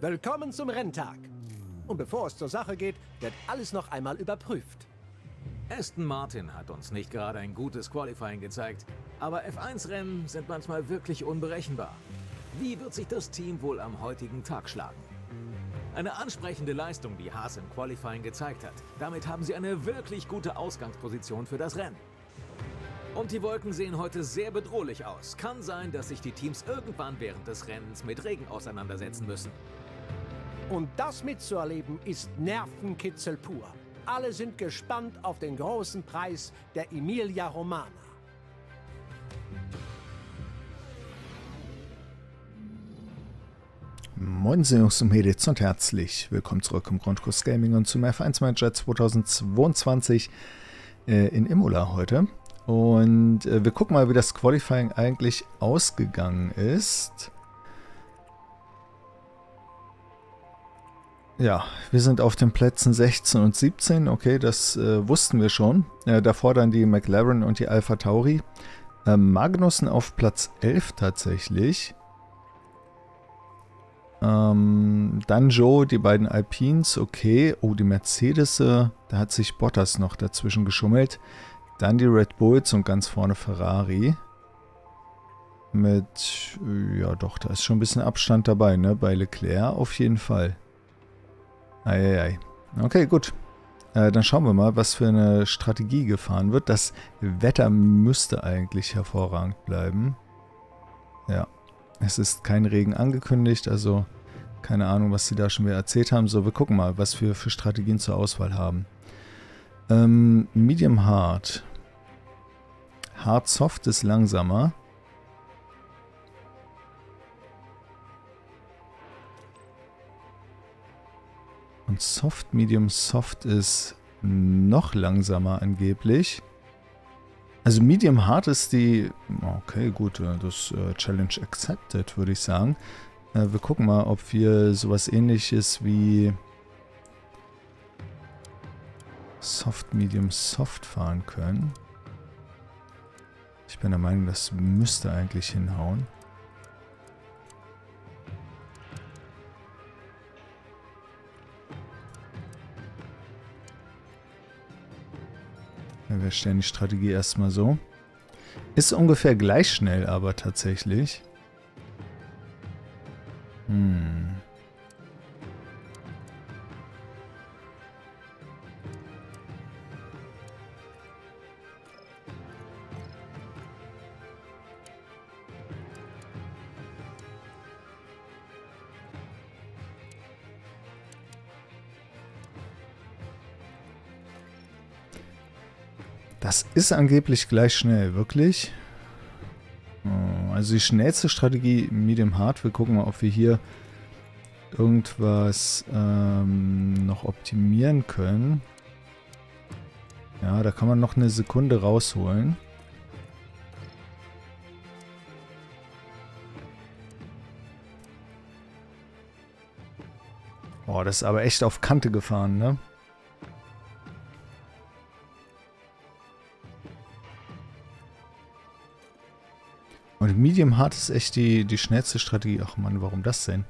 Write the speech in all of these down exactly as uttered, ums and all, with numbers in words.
Willkommen zum Renntag. Und bevor es zur Sache geht, wird alles noch einmal überprüft. Aston Martin hat uns nicht gerade ein gutes Qualifying gezeigt, aber F eins Rennen sind manchmal wirklich unberechenbar. Wie wird sich das Team wohl am heutigen Tag schlagen? Eine ansprechende Leistung, die Haas im Qualifying gezeigt hat. Damit haben sie eine wirklich gute Ausgangsposition für das Rennen. Und die Wolken sehen heute sehr bedrohlich aus. Kann sein, dass sich die Teams irgendwann während des Rennens mit Regen auseinandersetzen müssen. Und das mitzuerleben ist Nervenkitzel pur. Alle sind gespannt auf den großen Preis der Emilia Romagna. Moin Jungs und Mädels und herzlich willkommen zurück im Grundkurs Gaming und zum F eins Manager zweitausendzweiundzwanzig äh, in Imola heute. Und äh, wir gucken mal, wie das Qualifying eigentlich ausgegangen ist. Ja, wir sind auf den Plätzen sechzehn und siebzehn, okay, das äh, wussten wir schon. Äh, davor dann die McLaren und die Alpha Tauri. Äh, Magnussen auf Platz elf tatsächlich. Ähm, dann Joe, die beiden Alpines, okay. Oh, die Mercedes, äh, da hat sich Bottas noch dazwischen geschummelt. Dann die Red Bulls und ganz vorne Ferrari. Mit, ja doch, da ist schon ein bisschen Abstand dabei, ne? Bei Leclerc auf jeden Fall. Eieiei. Okay, gut. Äh, dann schauen wir mal, was für eine Strategie gefahren wird. Das Wetter müsste eigentlich hervorragend bleiben. Ja. Es ist kein Regen angekündigt, also keine Ahnung, was sie da schon wieder erzählt haben. So, wir gucken mal, was wir für Strategien zur Auswahl haben. Ähm, Medium Hard. Hard Soft ist langsamer. Und Soft Medium Soft ist noch langsamer angeblich. Also Medium Hard ist die... Okay, gut, das äh, Challenge accepted, würde ich sagen. Äh, wir gucken mal, ob wir sowas ähnliches wie Soft Medium Soft fahren können. Ich bin der Meinung, das müsste eigentlich hinhauen. Wir stellen die Strategie erstmal so. Ist ungefähr gleich schnell, aber tatsächlich. Hm. Das ist angeblich gleich schnell, wirklich. Also die schnellste Strategie Medium Hard. Wir gucken mal, ob wir hier irgendwas ähm, noch optimieren können. Ja, da kann man noch eine Sekunde rausholen. Boah, das ist aber echt auf Kante gefahren, ne? Und Medium Hard ist echt die, die schnellste Strategie. Ach Mann, warum das denn?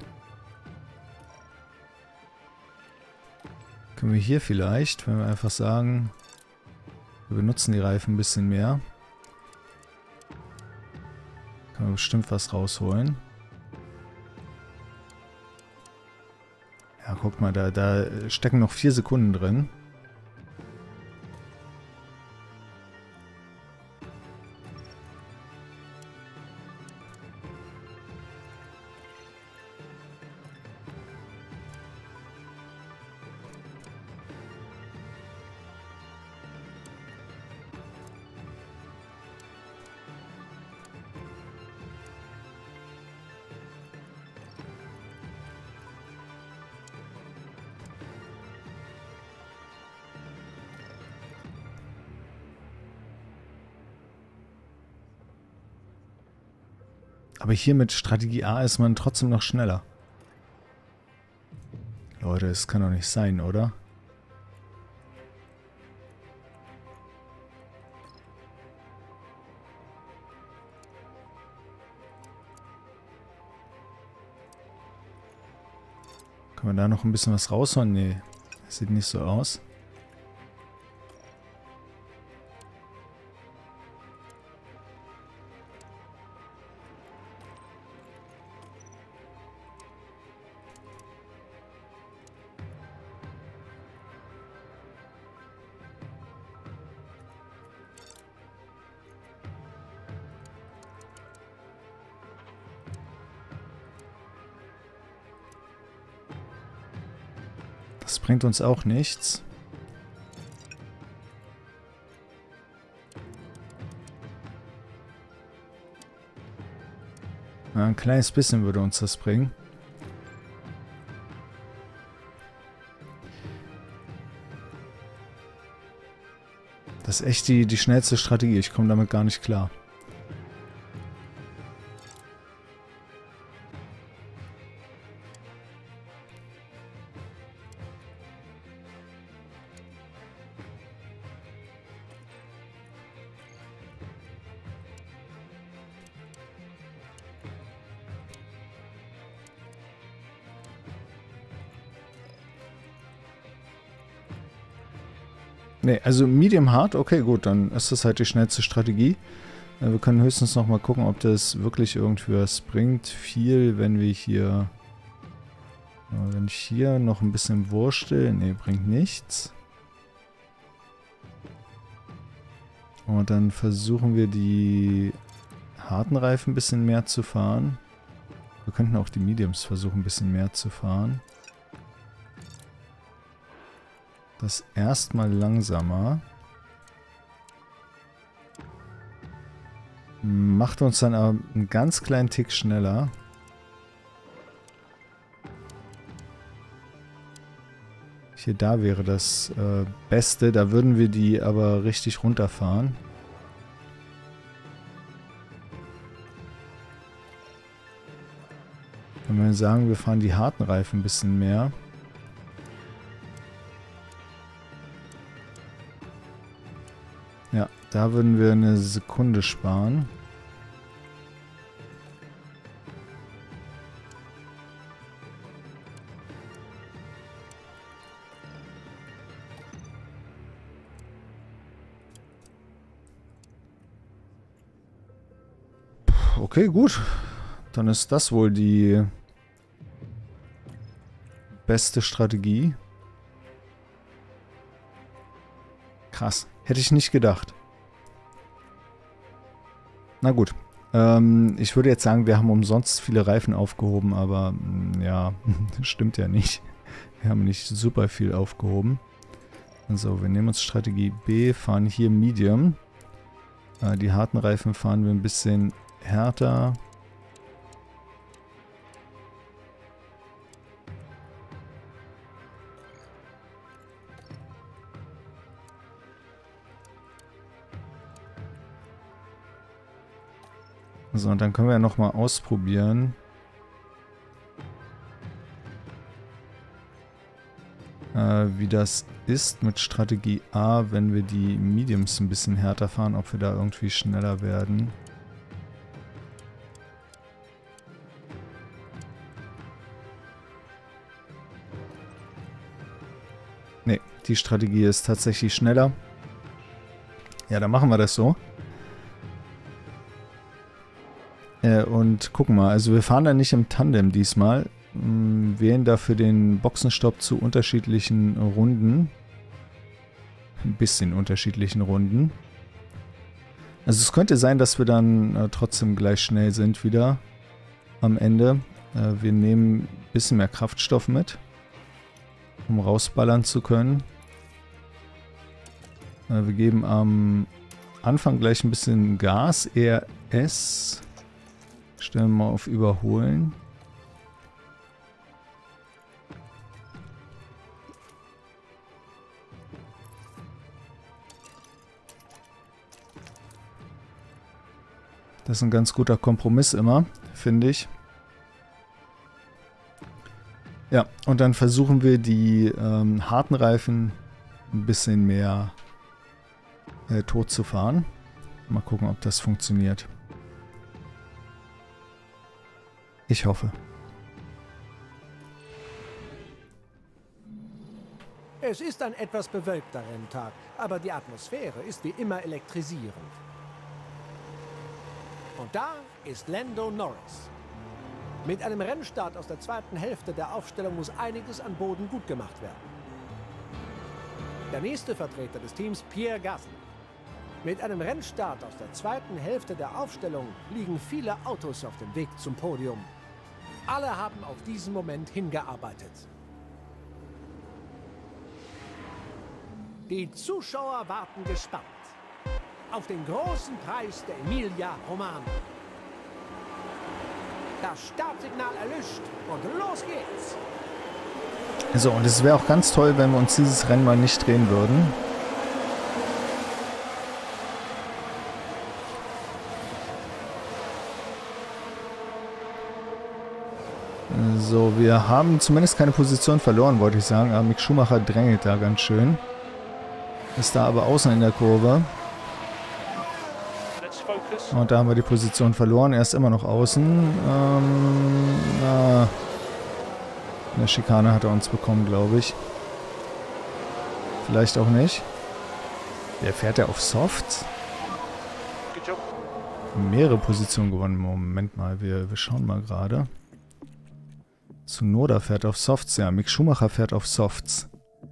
Können wir hier vielleicht, wenn wir einfach sagen, wir benutzen die Reifen ein bisschen mehr, können wir bestimmt was rausholen. Ja, guck mal, da, da stecken noch vier Sekunden drin. Aber hier mit Strategie A ist man trotzdem noch schneller. Leute, das kann doch nicht sein, oder? Können wir da noch ein bisschen was raushauen? Nee, das sieht nicht so aus. Das bringt uns auch nichts. Ja, ein kleines bisschen würde uns das bringen. Das ist echt die, die schnellste Strategie. Ich komme damit gar nicht klar. Ne, also Medium Hard, okay, gut, dann ist das halt die schnellste Strategie. Äh, wir können höchstens noch mal gucken, ob das wirklich irgendwie was bringt. Viel, wenn wir hier... Äh, wenn ich hier noch ein bisschen wurstel... Ne, bringt nichts. Und dann versuchen wir die harten Reifen ein bisschen mehr zu fahren. Wir könnten auch die Mediums versuchen, ein bisschen mehr zu fahren. Das erstmal langsamer. Macht uns dann aber einen ganz kleinen Tick schneller. Hier, da wäre das äh, Beste. Da würden wir die aber richtig runterfahren. Wenn wir sagen, wir fahren die harten Reifen ein bisschen mehr. Ja, da würden wir eine Sekunde sparen. Okay, gut. Dann ist das wohl die beste Strategie. Krass. Hätte ich nicht gedacht. Na gut. Ähm, ich würde jetzt sagen, wir haben umsonst viele Reifen aufgehoben, aber mh, ja, stimmt ja nicht. Wir haben nicht super viel aufgehoben. Also, wir nehmen uns Strategie B, fahren hier Medium. Äh, die harten Reifen fahren wir ein bisschen härter. So, und dann können wir ja nochmal ausprobieren. Äh, wie das ist mit Strategie A, wenn wir die Mediums ein bisschen härter fahren, ob wir da irgendwie schneller werden. Ne, die Strategie ist tatsächlich schneller. Ja, dann machen wir das so. Und gucken mal, also wir fahren da nicht im Tandem diesmal. Wählen dafür den Boxenstopp zu unterschiedlichen Runden. Ein bisschen unterschiedlichen Runden. Also es könnte sein, dass wir dann äh, trotzdem gleich schnell sind wieder am Ende. Äh, wir nehmen ein bisschen mehr Kraftstoff mit, um rausballern zu können. Äh, wir geben am Anfang gleich ein bisschen Gas, R S. Stellen wir mal auf Überholen. Das ist ein ganz guter Kompromiss immer, finde ich. Ja, und dann versuchen wir die ähm, harten Reifen ein bisschen mehr äh, tot zu fahren. Mal gucken, ob das funktioniert. Ich hoffe. Es ist ein etwas bewölkter Renntag, aber die Atmosphäre ist wie immer elektrisierend. Und da ist Lando Norris. Mit einem Rennstart aus der zweiten Hälfte der Aufstellung muss einiges an Boden gut gemacht werden. Der nächste Vertreter des Teams, Pierre Gasly. Mit einem Rennstart aus der zweiten Hälfte der Aufstellung liegen viele Autos auf dem Weg zum Podium. Alle haben auf diesen Moment hingearbeitet. Die Zuschauer warten gespannt auf den großen Preis der Emilia-Romagna. Das Startsignal erlischt und los geht's. So, und es wäre auch ganz toll, wenn wir uns dieses Rennen mal nicht drehen würden. So, wir haben zumindest keine Position verloren, wollte ich sagen. Aber Mick Schumacher drängelt da ganz schön. Ist da aber außen in der Kurve. Und da haben wir die Position verloren. Er ist immer noch außen. Ähm, na, eine Schikane hat er uns bekommen, glaube ich. Vielleicht auch nicht. Der fährt ja auf Softs. Mehrere Positionen gewonnen. Moment mal, wir, wir schauen mal gerade. Tsunoda fährt auf Softs. Ja, Mick Schumacher fährt auf Softs.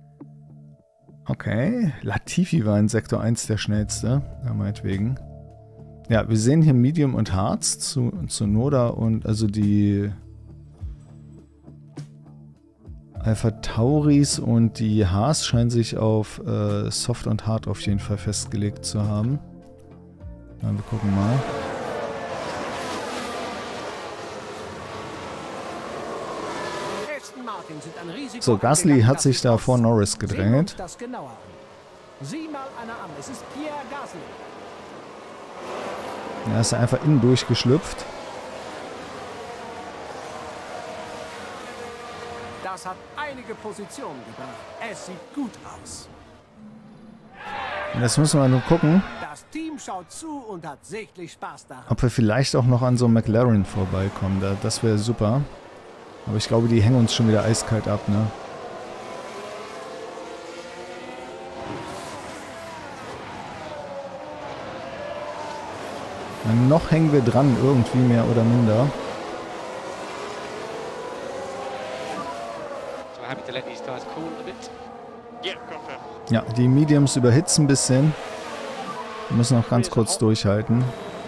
Okay, Latifi war in Sektor eins der schnellste, ja, meinetwegen. Ja, wir sehen hier Medium und Harz zu Tsunoda und also die Alpha Tauris und die Haas scheinen sich auf äh, Soft und Hard auf jeden Fall festgelegt zu haben. Ja, wir gucken mal. So, Gasly hat sich da vor Norris gedrängelt. Sieh mal einer an, es ist Pierre Gasly. Er ist einfach innen durchgeschlüpft. Das hat einige Positionen gebracht. Es sieht gut aus. Und jetzt müssen wir nur gucken, Das Team schaut zu und hat sichtlich Spaß daran. ob wir vielleicht auch noch an so einem McLaren vorbeikommen. Da, das wäre super. Aber ich glaube, die hängen uns schon wieder eiskalt ab, ne? Na, noch hängen wir dran, irgendwie mehr oder minder. Ja, die Mediums überhitzen ein bisschen. Wir müssen noch ganz kurz durchhalten.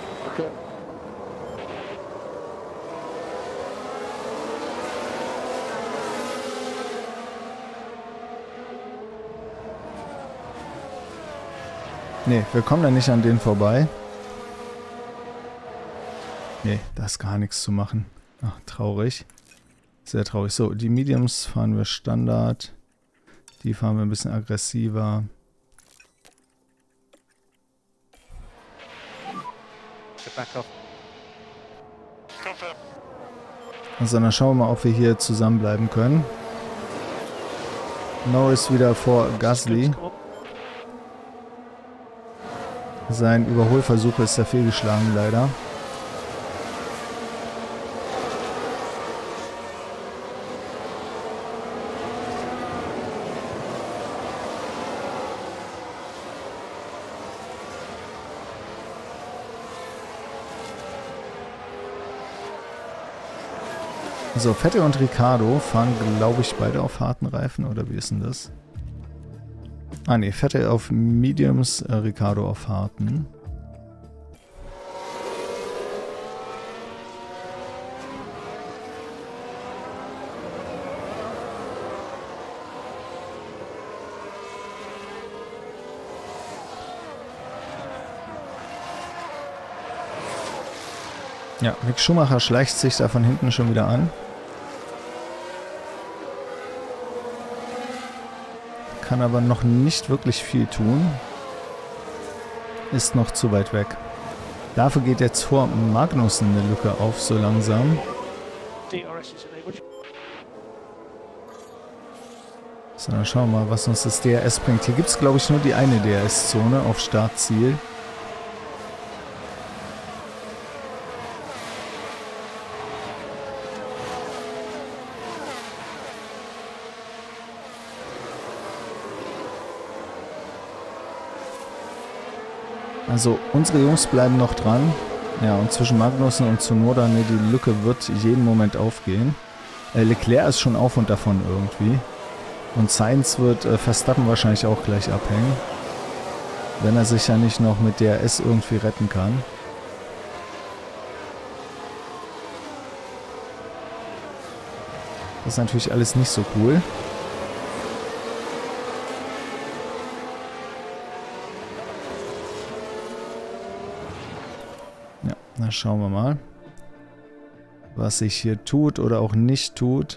Nee, wir kommen da nicht an denen vorbei. Nee, da ist gar nichts zu machen. Ach, traurig. Sehr traurig. So, die Mediums fahren wir Standard. Die fahren wir ein bisschen aggressiver. Also dann schauen wir mal, ob wir hier zusammenbleiben können. Norris wieder vor Gasly. Sein Überholversuch ist da fehlgeschlagen, leider. So, Vettel und Ricciardo fahren, glaube ich, beide auf harten Reifen, oder wie ist denn das? Ah ne, Vettel auf Mediums, äh, Ricciardo auf harten. Ja, Mick Schumacher schleicht sich da von hinten schon wieder an. Kann aber noch nicht wirklich viel tun. Ist noch zu weit weg. Dafür geht jetzt vor Magnussen eine Lücke auf, so langsam. So, dann schauen wir mal, was uns das D R S bringt. Hier gibt es, glaube ich, nur die eine D R S-Zone auf Startziel. Also unsere Jungs bleiben noch dran. Ja, und zwischen Magnussen und Tsunoda, ne, die Lücke wird jeden Moment aufgehen. Äh, Leclerc ist schon auf und davon irgendwie. Und Sainz wird äh, Verstappen wahrscheinlich auch gleich abhängen. Wenn er sich ja nicht noch mit D R S irgendwie retten kann. Das ist natürlich alles nicht so cool. Ja, dann schauen wir mal, was sich hier tut oder auch nicht tut.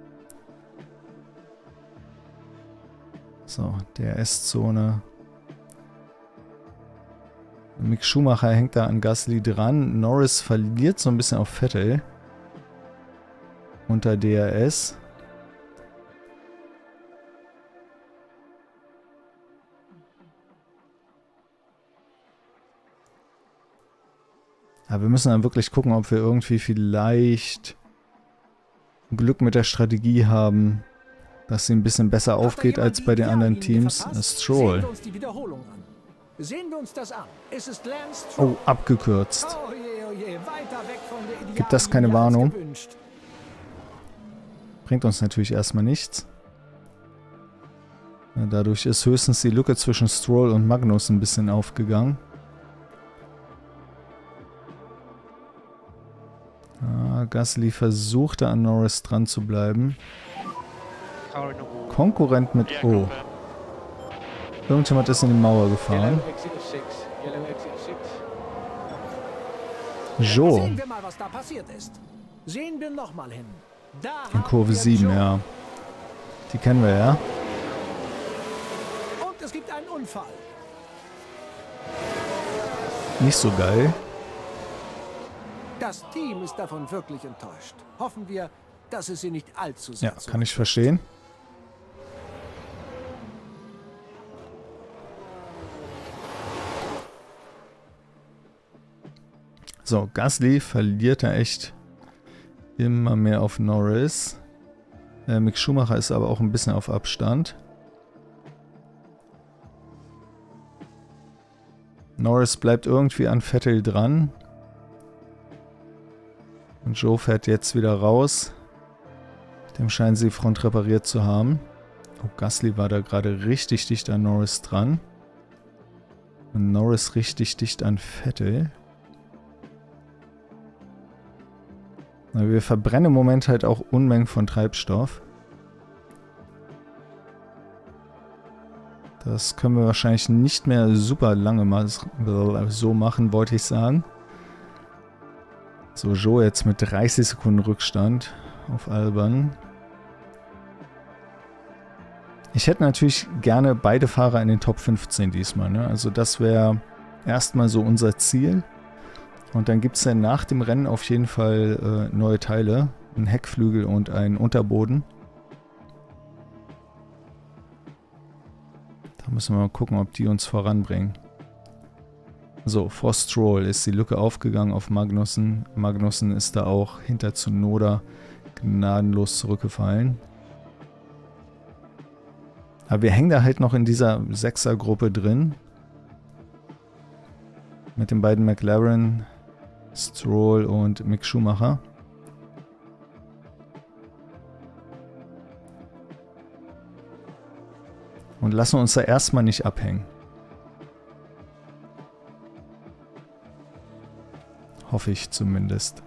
So, D R S-Zone. Mick Schumacher hängt da an Gasly dran. Norris verliert so ein bisschen auf Vettel. Unter D R S. Aber wir müssen dann wirklich gucken, ob wir irgendwie vielleicht Glück mit der Strategie haben, dass sie ein bisschen besser aufgeht als bei den anderen Teams. Stroll. Sehen wir uns das an. Es ist Lance Stroll. Oh, abgekürzt. Oh je, oh je. Weiter weg von der Ideallinie Gibt das keine als Warnung? gewünscht. Bringt uns natürlich erstmal nichts. Ja, dadurch ist höchstens die Lücke zwischen Stroll und Magnus ein bisschen aufgegangen. Ah, Gasly versuchte an Norris dran zu bleiben. Konkurrent mit O. Irgendjemand ist in die Mauer gefahren. Jo. Sehen wir mal, was da passiert ist. Sehen wir noch mal hin. Da In Kurve sieben, ja. Die kennen wir ja. Und es gibt einen Unfall. Nicht so geil. Das Team ist davon wirklich enttäuscht. Hoffen wir, dass es sie nicht allzu sehr Ja, kann ich verstehen. So, Gasly verliert er echt immer mehr auf Norris. Äh, Mick Schumacher ist aber auch ein bisschen auf Abstand. Norris bleibt irgendwie an Vettel dran. Und Joe fährt jetzt wieder raus. Dem scheinen sie Front repariert zu haben. Oh, Gasly war da gerade richtig dicht an Norris dran. Und Norris richtig dicht an Vettel. Wir verbrennen im Moment halt auch Unmengen von Treibstoff. Das können wir wahrscheinlich nicht mehr super lange mal so machen, wollte ich sagen. So, Joe jetzt mit dreißig Sekunden Rückstand auf Albon. Ich hätte natürlich gerne beide Fahrer in den Top fünfzehn diesmal, ne? Also das wäre erstmal so unser Ziel. Und dann gibt es dann nach dem Rennen auf jeden Fall äh, neue Teile. Ein Heckflügel und ein Unterboden. Da müssen wir mal gucken, ob die uns voranbringen. So, vor Stroll ist die Lücke aufgegangen auf Magnussen. Magnussen ist da auch hinter Tsunoda gnadenlos zurückgefallen. Aber wir hängen da halt noch in dieser Sechsergruppe drin. Mit den beiden McLaren, Stroll und Mick Schumacher. Und lassen uns da erstmal nicht abhängen. Hoffe ich zumindest.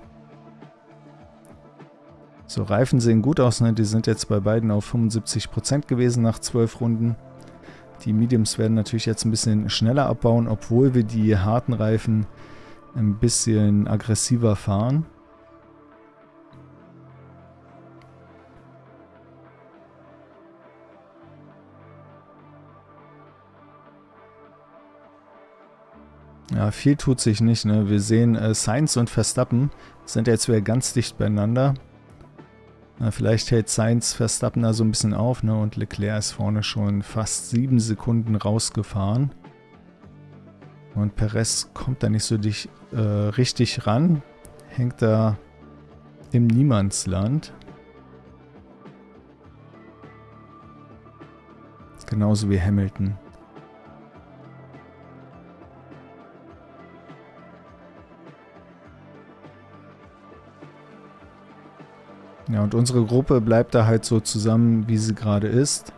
So, Reifen sehen gut aus, ne? Die sind jetzt bei beiden auf fünfundsiebzig Prozent gewesen nach zwölf Runden. Die Mediums werden natürlich jetzt ein bisschen schneller abbauen, obwohl wir die harten Reifen ein bisschen aggressiver fahren. Ja, viel tut sich nicht, ne? Wir sehen, äh, Sainz und Verstappen sind jetzt wieder ganz dicht beieinander. Na, vielleicht hält Sainz Verstappen da so ein bisschen auf, ne? Und Leclerc ist vorne schon fast sieben Sekunden rausgefahren. Und Perez kommt da nicht so dicht, äh, richtig ran. Hängt da im Niemandsland. Genauso wie Hamilton. Ja, und unsere Gruppe bleibt da halt so zusammen, wie sie gerade ist.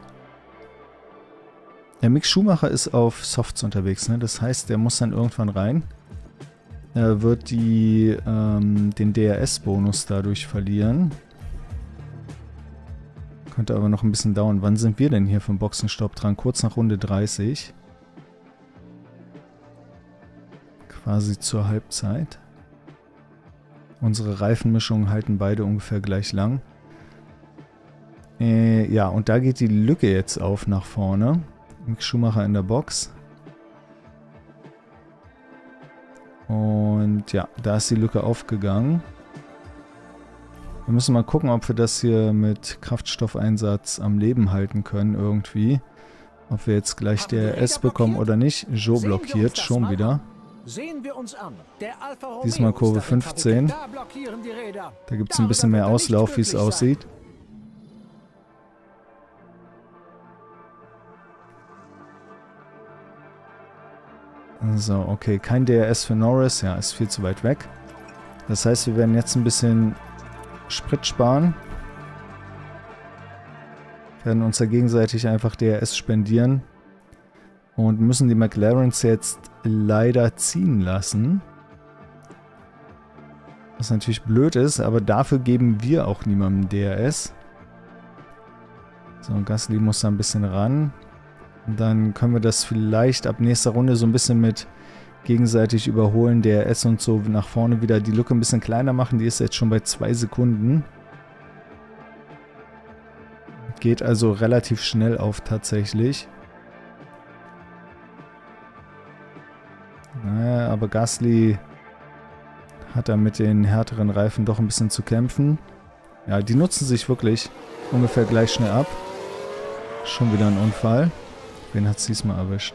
Der Mick Schumacher ist auf Softs unterwegs, ne? Das heißt, der muss dann irgendwann rein. Er wird die, ähm, den D R S-Bonus dadurch verlieren. Könnte aber noch ein bisschen dauern. Wann sind wir denn hier vom Boxenstopp dran? Kurz nach Runde dreißig. Quasi zur Halbzeit. Unsere Reifenmischungen halten beide ungefähr gleich lang. Äh, ja, und da geht die Lücke jetzt auf nach vorne. Mick Schumacher in der Box. Und ja, da ist die Lücke aufgegangen. Wir müssen mal gucken, ob wir das hier mit Kraftstoffeinsatz am Leben halten können irgendwie. Ob wir jetzt gleich D R S bekommen oder nicht. Joe blockiert schon wieder. Sehen wir uns an. Der Alfa Romeo Diesmal Kurve fünfzehn. Da blockieren die Räder. Da gibt es ein bisschen mehr Auslauf, wie es aussieht. So, okay, kein D R S für Norris. Ja, ist viel zu weit weg. Das heißt, wir werden jetzt ein bisschen Sprit sparen. Werden uns da gegenseitig einfach D R S spendieren. Und müssen die McLarens jetzt leider ziehen lassen. Was natürlich blöd ist, aber dafür geben wir auch niemandem D R S. So, Gasly muss da ein bisschen ran. Und dann können wir das vielleicht ab nächster Runde so ein bisschen mit gegenseitig überholen, D R S und so nach vorne wieder die Lücke ein bisschen kleiner machen. Die ist jetzt schon bei zwei Sekunden. Geht also relativ schnell auf tatsächlich. Naja, aber Gasly hat da mit den härteren Reifen doch ein bisschen zu kämpfen. Ja, die nutzen sich wirklich ungefähr gleich schnell ab. Schon wieder ein Unfall. Wen hat es diesmal erwischt?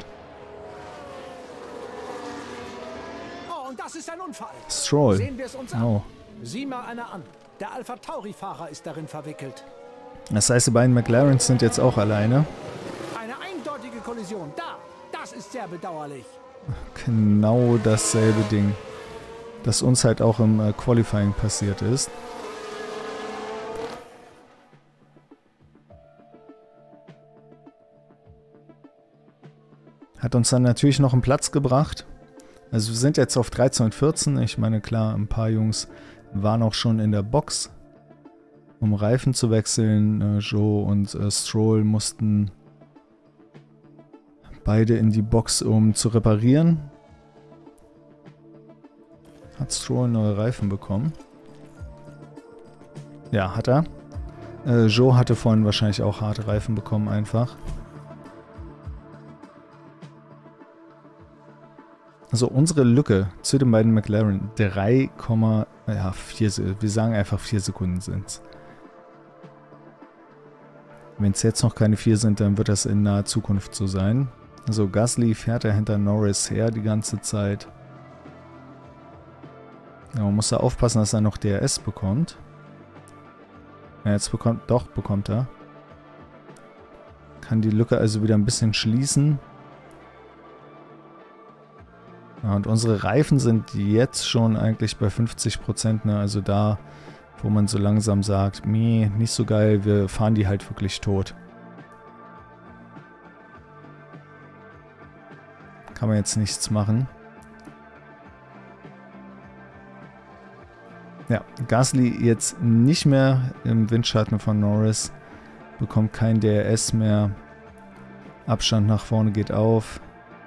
Oh, und das ist ein Unfall. Stroll. Sehen wir es uns an. Oh. Sieh mal einer an. Der Alpha Tauri-Fahrer ist darin verwickelt. Das heißt, die beiden McLarens sind jetzt auch alleine. Eine eindeutige Kollision. Da. Das ist sehr bedauerlich. Genau dasselbe Ding, das uns halt auch im äh, Qualifying passiert ist. Hat uns dann natürlich noch einen Platz gebracht. Also wir sind jetzt auf dreizehn und vierzehn. Ich meine, klar, ein paar Jungs waren auch schon in der Box, um Reifen zu wechseln. Äh, Joe und äh, Stroll mussten beide in die Box, um zu reparieren. Hat Stroll neue Reifen bekommen? Ja, hat er. Äh, Joe hatte vorhin wahrscheinlich auch harte Reifen bekommen einfach. Also unsere Lücke zu den beiden McLaren drei Komma vier, wir sagen einfach vier Sekunden sind. Wenn es jetzt noch keine vier sind, dann wird das in naher Zukunft so sein. Also Gasly fährt er hinter Norris her die ganze Zeit. Ja, man muss da aufpassen, dass er noch D R S bekommt. Ja, jetzt bekommt, doch, bekommt er. Kann die Lücke also wieder ein bisschen schließen. Ja, und unsere Reifen sind jetzt schon eigentlich bei fünfzig Prozent, ne? Also da, wo man so langsam sagt, meh, nicht so geil, wir fahren die halt wirklich tot. Kann man jetzt nichts machen. Ja, Gasly jetzt nicht mehr im Windschatten von Norris. Bekommt kein D R S mehr. Abstand nach vorne geht auf.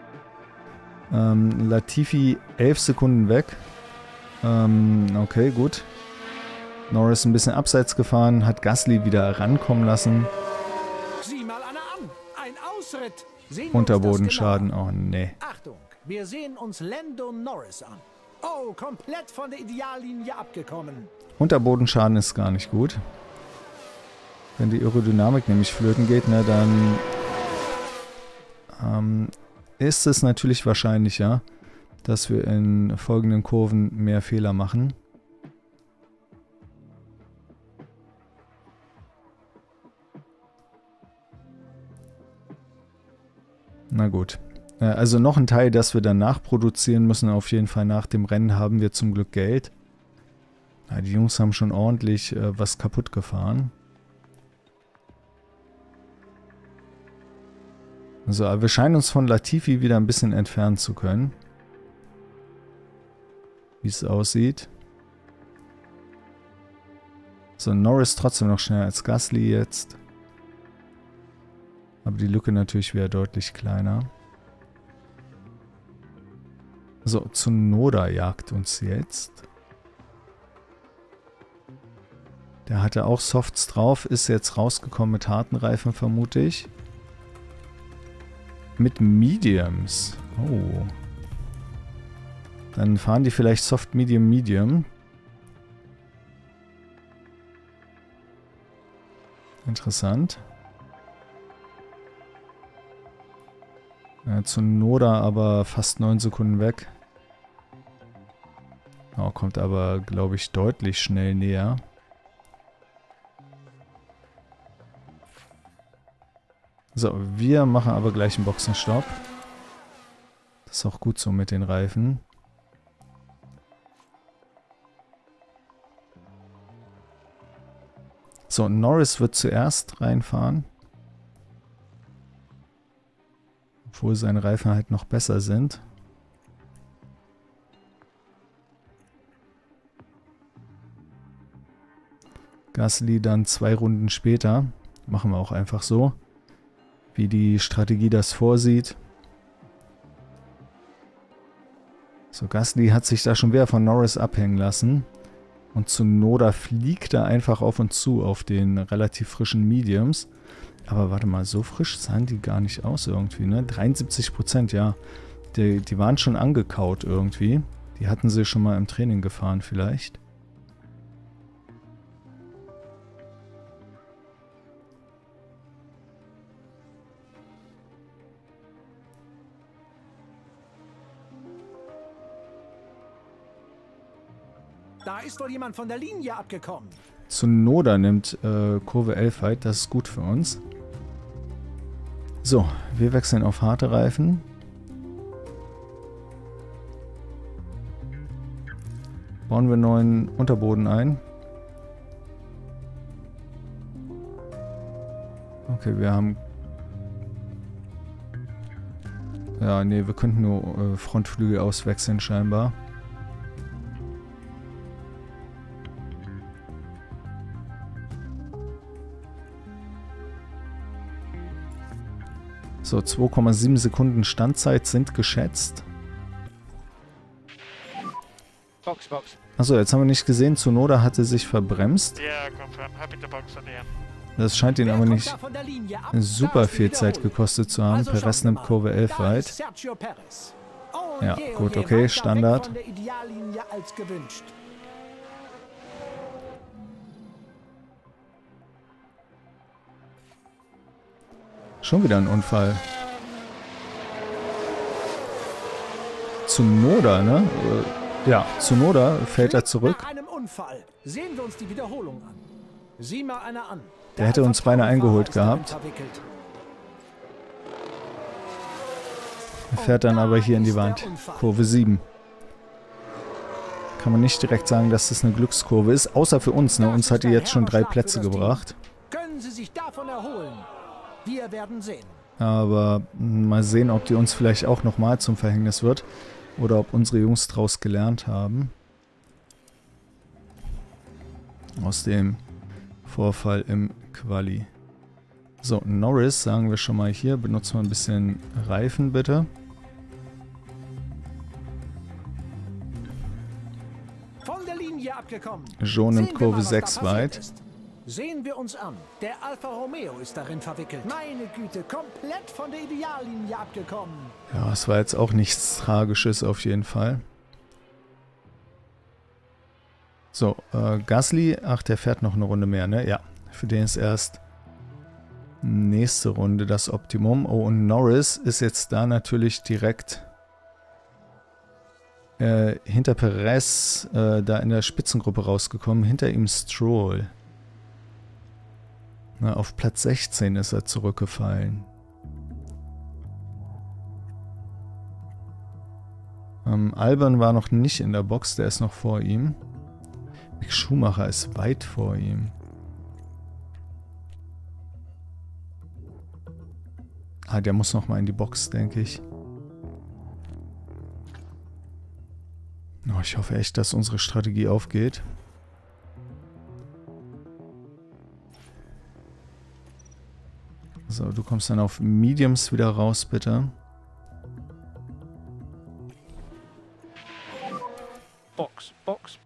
Ähm, Latifi elf Sekunden weg. Ähm, okay, gut. Norris ein bisschen abseits gefahren, hat Gasly wieder rankommen lassen. Sieh mal einer an. Ein Ausritt. Unterbodenschaden, oh nee. Achtung, wir sehen uns Lando Norris an. Oh, komplett von der Ideallinie abgekommen. Unterbodenschaden ist gar nicht gut. Wenn die Aerodynamik nämlich flöten geht, ne, dann ähm, ist es natürlich wahrscheinlicher, dass wir in folgenden Kurven mehr Fehler machen. Na gut. Also noch ein Teil, das wir danach produzieren müssen. Auf jeden Fall nach dem Rennen haben wir zum Glück Geld. Ja, die Jungs haben schon ordentlich äh, was kaputt gefahren. So, aber wir scheinen uns von Latifi wieder ein bisschen entfernen zu können. Wie es aussieht. So, Norris trotzdem noch schneller als Gasly jetzt. Aber die Lücke natürlich wieder deutlich kleiner. So, Tsunoda jagt uns jetzt. Der hatte auch Softs drauf, ist jetzt rausgekommen mit harten Reifen, vermute ich. Mit Mediums. Oh. Dann fahren die vielleicht Soft, Medium, Medium. Interessant. Ja, Tsunoda aber fast neun Sekunden weg. Oh, kommt aber, glaube ich, deutlich schnell näher. So, wir machen aber gleich einen Boxenstopp. Das ist auch gut so mit den Reifen. So, Norris wird zuerst reinfahren. Obwohl seine Reifen halt noch besser sind. Gasly dann zwei Runden später. Machen wir auch einfach so. Wie die Strategie das vorsieht. So, Gasly hat sich da schon wieder von Norris abhängen lassen. Und Tsunoda fliegt da einfach auf uns zu, auf den relativ frischen Mediums. Aber warte mal, so frisch sahen die gar nicht aus irgendwie, ne? dreiundsiebzig Prozent, ja. Die, die waren schon angekaut irgendwie. Die hatten sie schon mal im Training gefahren vielleicht. Da ist wohl jemand von der Linie abgekommen. Tsunoda nimmt äh, Kurve elf weit, das ist gut für uns. So, wir wechseln auf harte Reifen. Bauen wir neuen Unterboden ein. Okay, wir haben... Ja, nee, wir könnten nur äh, Frontflügel auswechseln scheinbar. So, zwei Komma sieben Sekunden Standzeit sind geschätzt. Box, box. Achso, jetzt haben wir nicht gesehen, Tsunoda hatte sich verbremst. Yeah, confirm. Happy to box at the end. Das scheint ihn aber nicht super viel Zeit gekostet zu haben. Also Perez schauen wir nimmt mal. Kurve elf Da weit. ist Sergio Perez. Oh Ja, je, oh gut, je, okay, weiter weg Standard. von der Ideallinie als gewünscht. Schon wieder ein Unfall. Tsunoda, ne? Äh, Ja, Tsunoda fällt er zurück. Nach einem Unfall. Sehen wir uns die Wiederholung an. Sieh mal einer an. Der hätte uns beinahe eingeholt ist darin gehabt. verwickelt. Er fährt dann Und aber da hier in die ist der Wand. Unfall. Kurve sieben. Kann man nicht direkt sagen, dass das eine Glückskurve ist. Außer für uns, ne? Das Uns ist hat die ein jetzt schon drei herber Schlag Plätze für das Team. gebracht. Können Sie sich davon erholen? Wir werden sehen. Aber mal sehen, ob die uns vielleicht auch nochmal zum Verhängnis wird. Oder ob unsere Jungs draus gelernt haben. Aus dem Vorfall im Quali. So, Norris, sagen wir schon mal hier. Benutzen wir ein bisschen Reifen, bitte. Von der Linie abgekommen. Jo nimmt Sehen wir Kurve mal, was da sechs passiert weit. ist. Sehen wir uns an. Der Alfa Romeo ist darin verwickelt. Meine Güte, komplett von der Ideallinie abgekommen. Ja, es war jetzt auch nichts Tragisches auf jeden Fall. So, äh, Gasly, ach, der fährt noch eine Runde mehr, ne? Ja, für den ist erst nächste Runde das Optimum. Oh, und Norris ist jetzt da natürlich direkt äh, hinter Perez äh, da in der Spitzengruppe rausgekommen. Hinter ihm Stroll. Na, auf Platz sechzehn ist er zurückgefallen. Ähm, Albon war noch nicht in der Box, der ist noch vor ihm. Schumacher ist weit vor ihm. Ah, der muss noch mal in die Box, denke ich. Oh, ich hoffe echt, dass unsere Strategie aufgeht. So, du kommst dann auf Mediums wieder raus, bitte. Box, Box.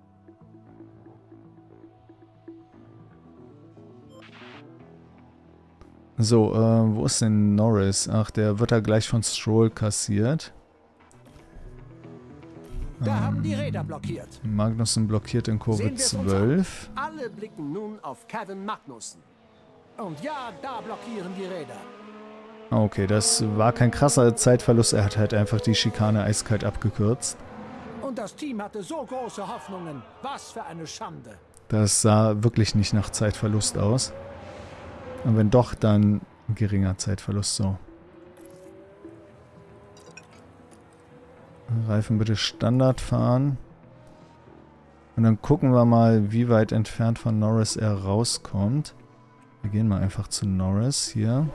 So, äh, wo ist denn Norris? Ach, der wird da gleich von Stroll kassiert. Da haben die Räder blockiert. Magnussen blockiert in Kurve Sehen wir es uns zwölf. an. Alle blicken nun auf Kevin Magnussen. Und ja, da blockieren die Räder. Okay, das war kein krasser Zeitverlust. Er hat halt einfach die Schikane eiskalt abgekürzt. Und das Team hatte so große Hoffnungen. Was für eine Schande. Das sah wirklich nicht nach Zeitverlust aus. Und wenn doch, dann ein geringer Zeitverlust so. Reifen bitte Standard fahren. Und dann gucken wir mal, wie weit entfernt von Norris er rauskommt. Wir gehen mal einfach zu Norris hier.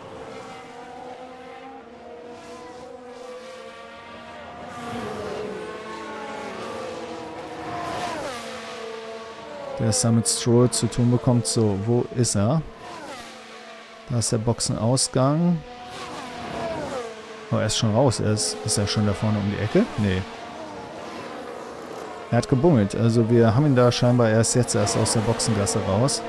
Der es da mit Stroll zu tun bekommt. So, wo ist er? Da ist der Boxenausgang. Oh, er ist schon raus. Er ist, ist er schon da vorne um die Ecke? Nee. Er hat gebummelt. Also wir haben ihn da scheinbar erst jetzt erst aus der Boxengasse raus.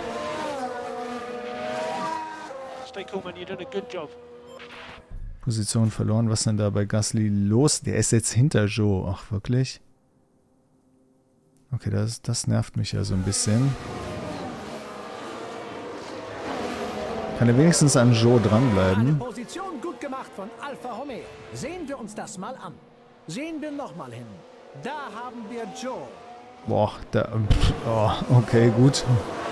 Stay cool, man. You're doing a good job. Position verloren. Was ist denn da bei Gasly los? Der ist jetzt hinter Joe. Ach, wirklich? Okay, das, das nervt mich ja so ein bisschen. Kann er wenigstens an Joe dranbleiben? Eine Position gut gemacht von Alfa Romeo. Sehen wir uns das mal an. Sehen wir nochmal hin. Da haben wir Joe. Boah, da... Oh, okay, gut.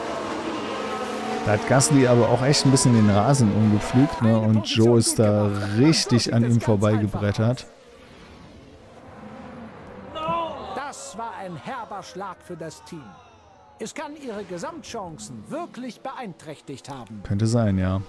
Da hat Gasly aber auch echt ein bisschen den Rasen umgepflügt, ne? Und Joe ist da richtig an ihm vorbeigebrettert. Das war ein herber Schlag für das Team. Es kann ihre Gesamtchancen wirklich beeinträchtigt haben. Könnte sein, ja.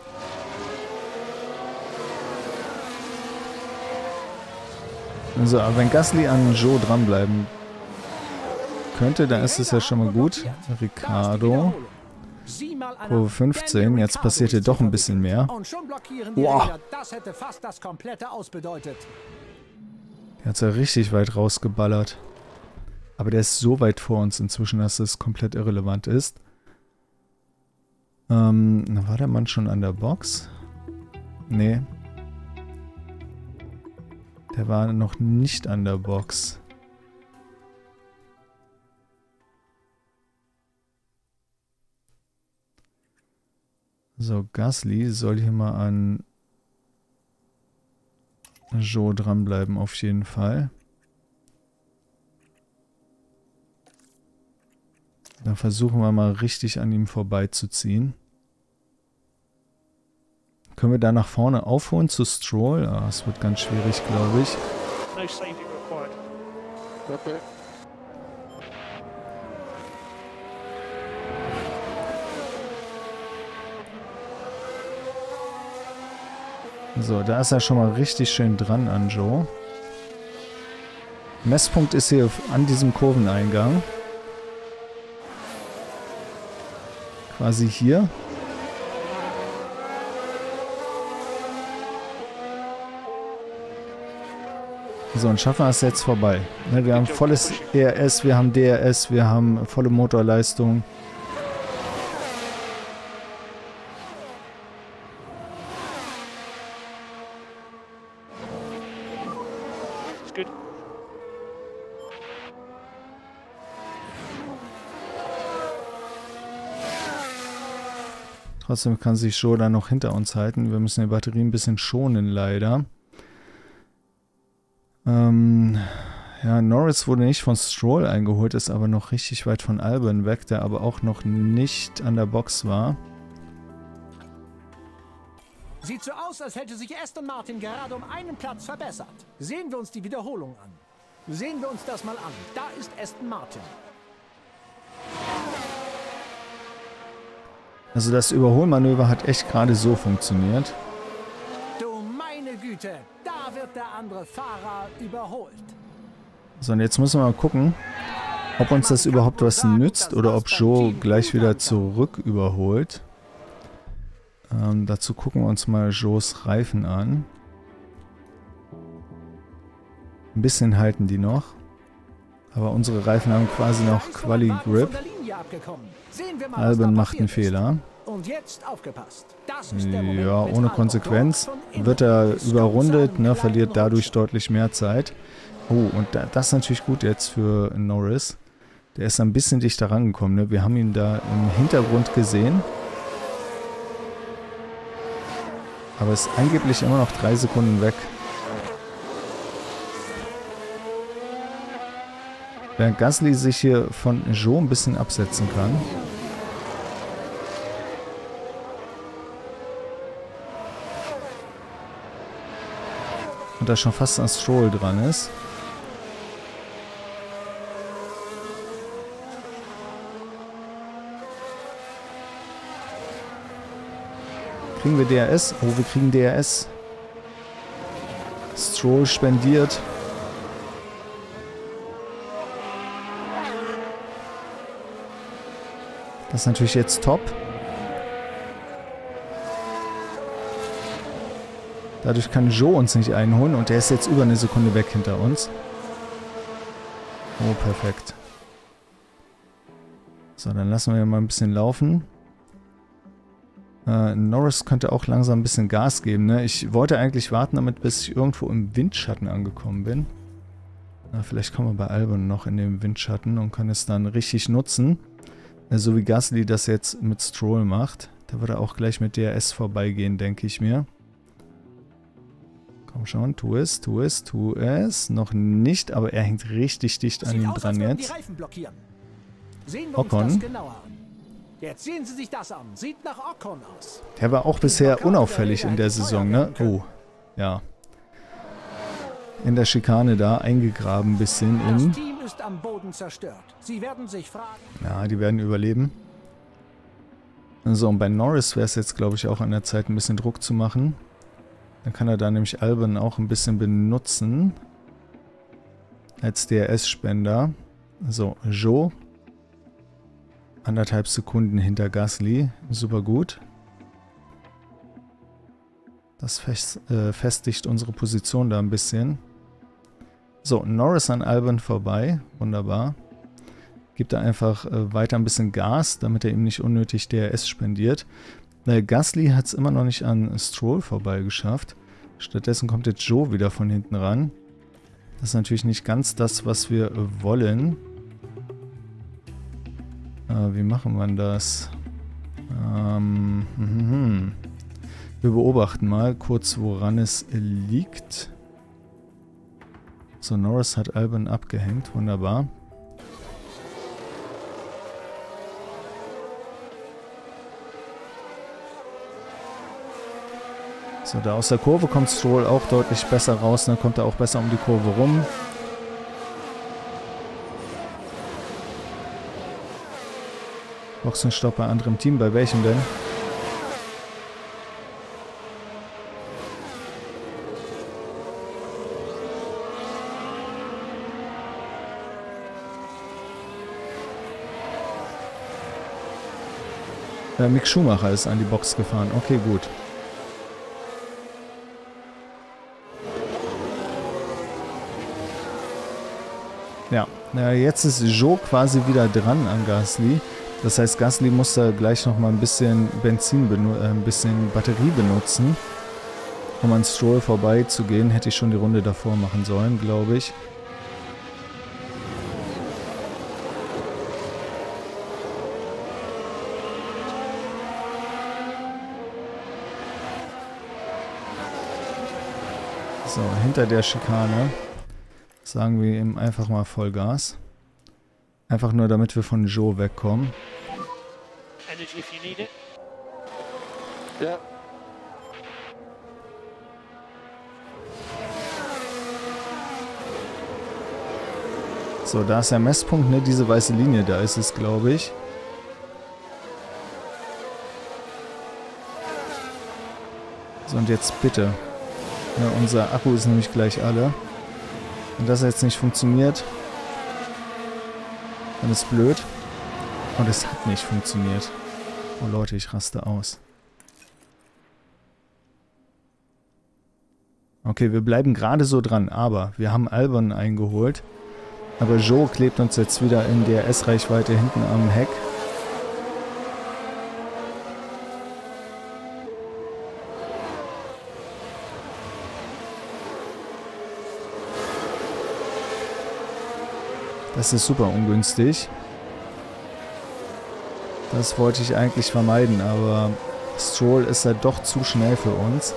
Also, aber wenn Gasly an Joe dranbleiben könnte, dann ist es ja schon mal gut. Ricardo. Kurve fünfzehn, jetzt passiert hier doch ein bisschen mehr. Boah. Das hätte fast das komplette Aus bedeutet. Der hat es ja richtig weit rausgeballert. Aber der ist so weit vor uns inzwischen, dass es komplett irrelevant ist. Ähm, war der Mann schon an der Box? Nee. Der war noch nicht an der Box. So, Gasly soll hier mal an Joe dranbleiben, auf jeden Fall. Dann versuchen wir mal richtig an ihm vorbeizuziehen. Können wir da nach vorne aufholen zu Stroll? Ah, es wird ganz schwierig, glaube ich. No saving required. Okay. So, da ist er schon mal richtig schön dran an Joe. Messpunkt ist hier an diesem Kurveneingang. Quasi hier. So, und schaffen wir es jetzt vorbei. Ne, wir haben volles E R S, wir haben D R S, wir haben volle Motorleistung. It's good. Trotzdem kann sich Joe da noch hinter uns halten. Wir müssen die Batterie ein bisschen schonen, leider. Ähm, ja, Norris wurde nicht von Stroll eingeholt, ist aber noch richtig weit von Albon weg, der aber auch noch nicht an der Box war. Sieht so aus, als hätte sich Aston Martin gerade um einen Platz verbessert. Sehen wir uns die Wiederholung an. Sehen wir uns das mal an. Da ist Aston Martin. Also das Überholmanöver hat echt gerade so funktioniert. Du meine Güte, da wird der andere Fahrer überholt. So, und jetzt müssen wir mal gucken, ob uns das überhaupt was nützt oder ob Joe gleich wieder zurück überholt. Ähm, dazu gucken wir uns mal Joes Reifen an. Ein bisschen halten die noch. Aber unsere Reifen haben quasi noch Quali-Grip. Albon macht einen Fehler. Und jetzt aufgepasst. Das ist der Moment Ja, mit ohne Albon. Konsequenz. Dort von innen Wird er ist überrundet, ganz ne, am verliert kleinen dadurch Rutscher. deutlich mehr Zeit. Oh, und da, das ist natürlich gut jetzt für Norris. Der ist ein bisschen dichter rangekommen. Ne? Wir haben ihn da im Hintergrund gesehen. Aber ist angeblich immer noch drei Sekunden weg. Während Gasly sich hier von Joe ein bisschen absetzen kann. Und da schon fast an Stroll dran ist. Kriegen wir D R S? Oh, wir kriegen D R S. Stroll spendiert. Das ist natürlich jetzt top. Dadurch kann Joe uns nicht einholen und der ist jetzt über eine Sekunde weg hinter uns. Oh, perfekt. So, dann lassen wir mal ein bisschen laufen. Äh, Norris könnte auch langsam ein bisschen Gas geben, ne? Ich wollte eigentlich warten damit, bis ich irgendwo im Windschatten angekommen bin. Na, vielleicht kommen wir bei Albon noch in den Windschatten und kann es dann richtig nutzen. Äh, so wie Gasly das jetzt mit Stroll macht. Da wird er auch gleich mit D R S vorbeigehen, denke ich mir. Komm schon, tu es, tu es, tu es. Noch nicht, aber er hängt richtig dicht an ihm dran jetzt. Ocon. Jetzt sehen Sie sich das an. Sieht nach Ocon aus. Der war auch bisher unauffällig in der Saison, ne? Oh, ja. In der Schikane da eingegraben ein bisschen in. Das Team ist am Boden zerstört. Sie werden sich fragen. Ja, die werden überleben. So, und bei Norris wäre es jetzt, glaube ich, auch an der Zeit, ein bisschen Druck zu machen. Dann kann er da nämlich Albon auch ein bisschen benutzen. Als D R S-Spender. So, Joe. Anderthalb Sekunden hinter Gasly. Super gut. Das fest, äh, festigt unsere Position da ein bisschen. So, Norris an Albon vorbei. Wunderbar. Gibt er einfach äh, weiter ein bisschen Gas, damit er ihm nicht unnötig D R S spendiert. Äh, Gasly hat es immer noch nicht an Stroll vorbei geschafft. Stattdessen kommt jetzt Joe wieder von hinten ran. Das ist natürlich nicht ganz das, was wir äh, wollen. Äh, wie machen wir das? Ähm, mm-hmm. Wir beobachten mal kurz, woran es liegt. So, Norris hat Albon abgehängt. Wunderbar. So, da aus der Kurve kommt Stroll auch deutlich besser raus. Dann kommt er auch besser um die Kurve rum. Boxenstopp bei anderem Team. Bei welchem denn? Äh, Mick Schumacher ist an die Box gefahren. Okay, gut. Ja, äh, jetzt ist Joe quasi wieder dran an Gasly. Das heißt, Gasly muss da gleich nochmal ein bisschen Benzin, äh, ein bisschen Batterie benutzen, um an Stroll vorbeizugehen. Hätte ich schon die Runde davor machen sollen, glaube ich. So, hinter der Schikane sagen wir ihm einfach mal Vollgas. Einfach nur, damit wir von Joe wegkommen. Energy if you need it. Ja. So, da ist der Messpunkt, ne? Diese weiße Linie, da ist es, glaube ich. So, und jetzt bitte. Ja, unser Akku ist nämlich gleich alle. Wenn das jetzt nicht funktioniert, dann ist blöd. Und es hat nicht funktioniert. Oh Leute, ich raste aus. Okay, wir bleiben gerade so dran, aber wir haben Albon eingeholt. Aber Zhou klebt uns jetzt wieder in D R S-Reichweite hinten am Heck. Das ist super ungünstig. Das wollte ich eigentlich vermeiden, aber Stroll ist halt doch zu schnell für uns.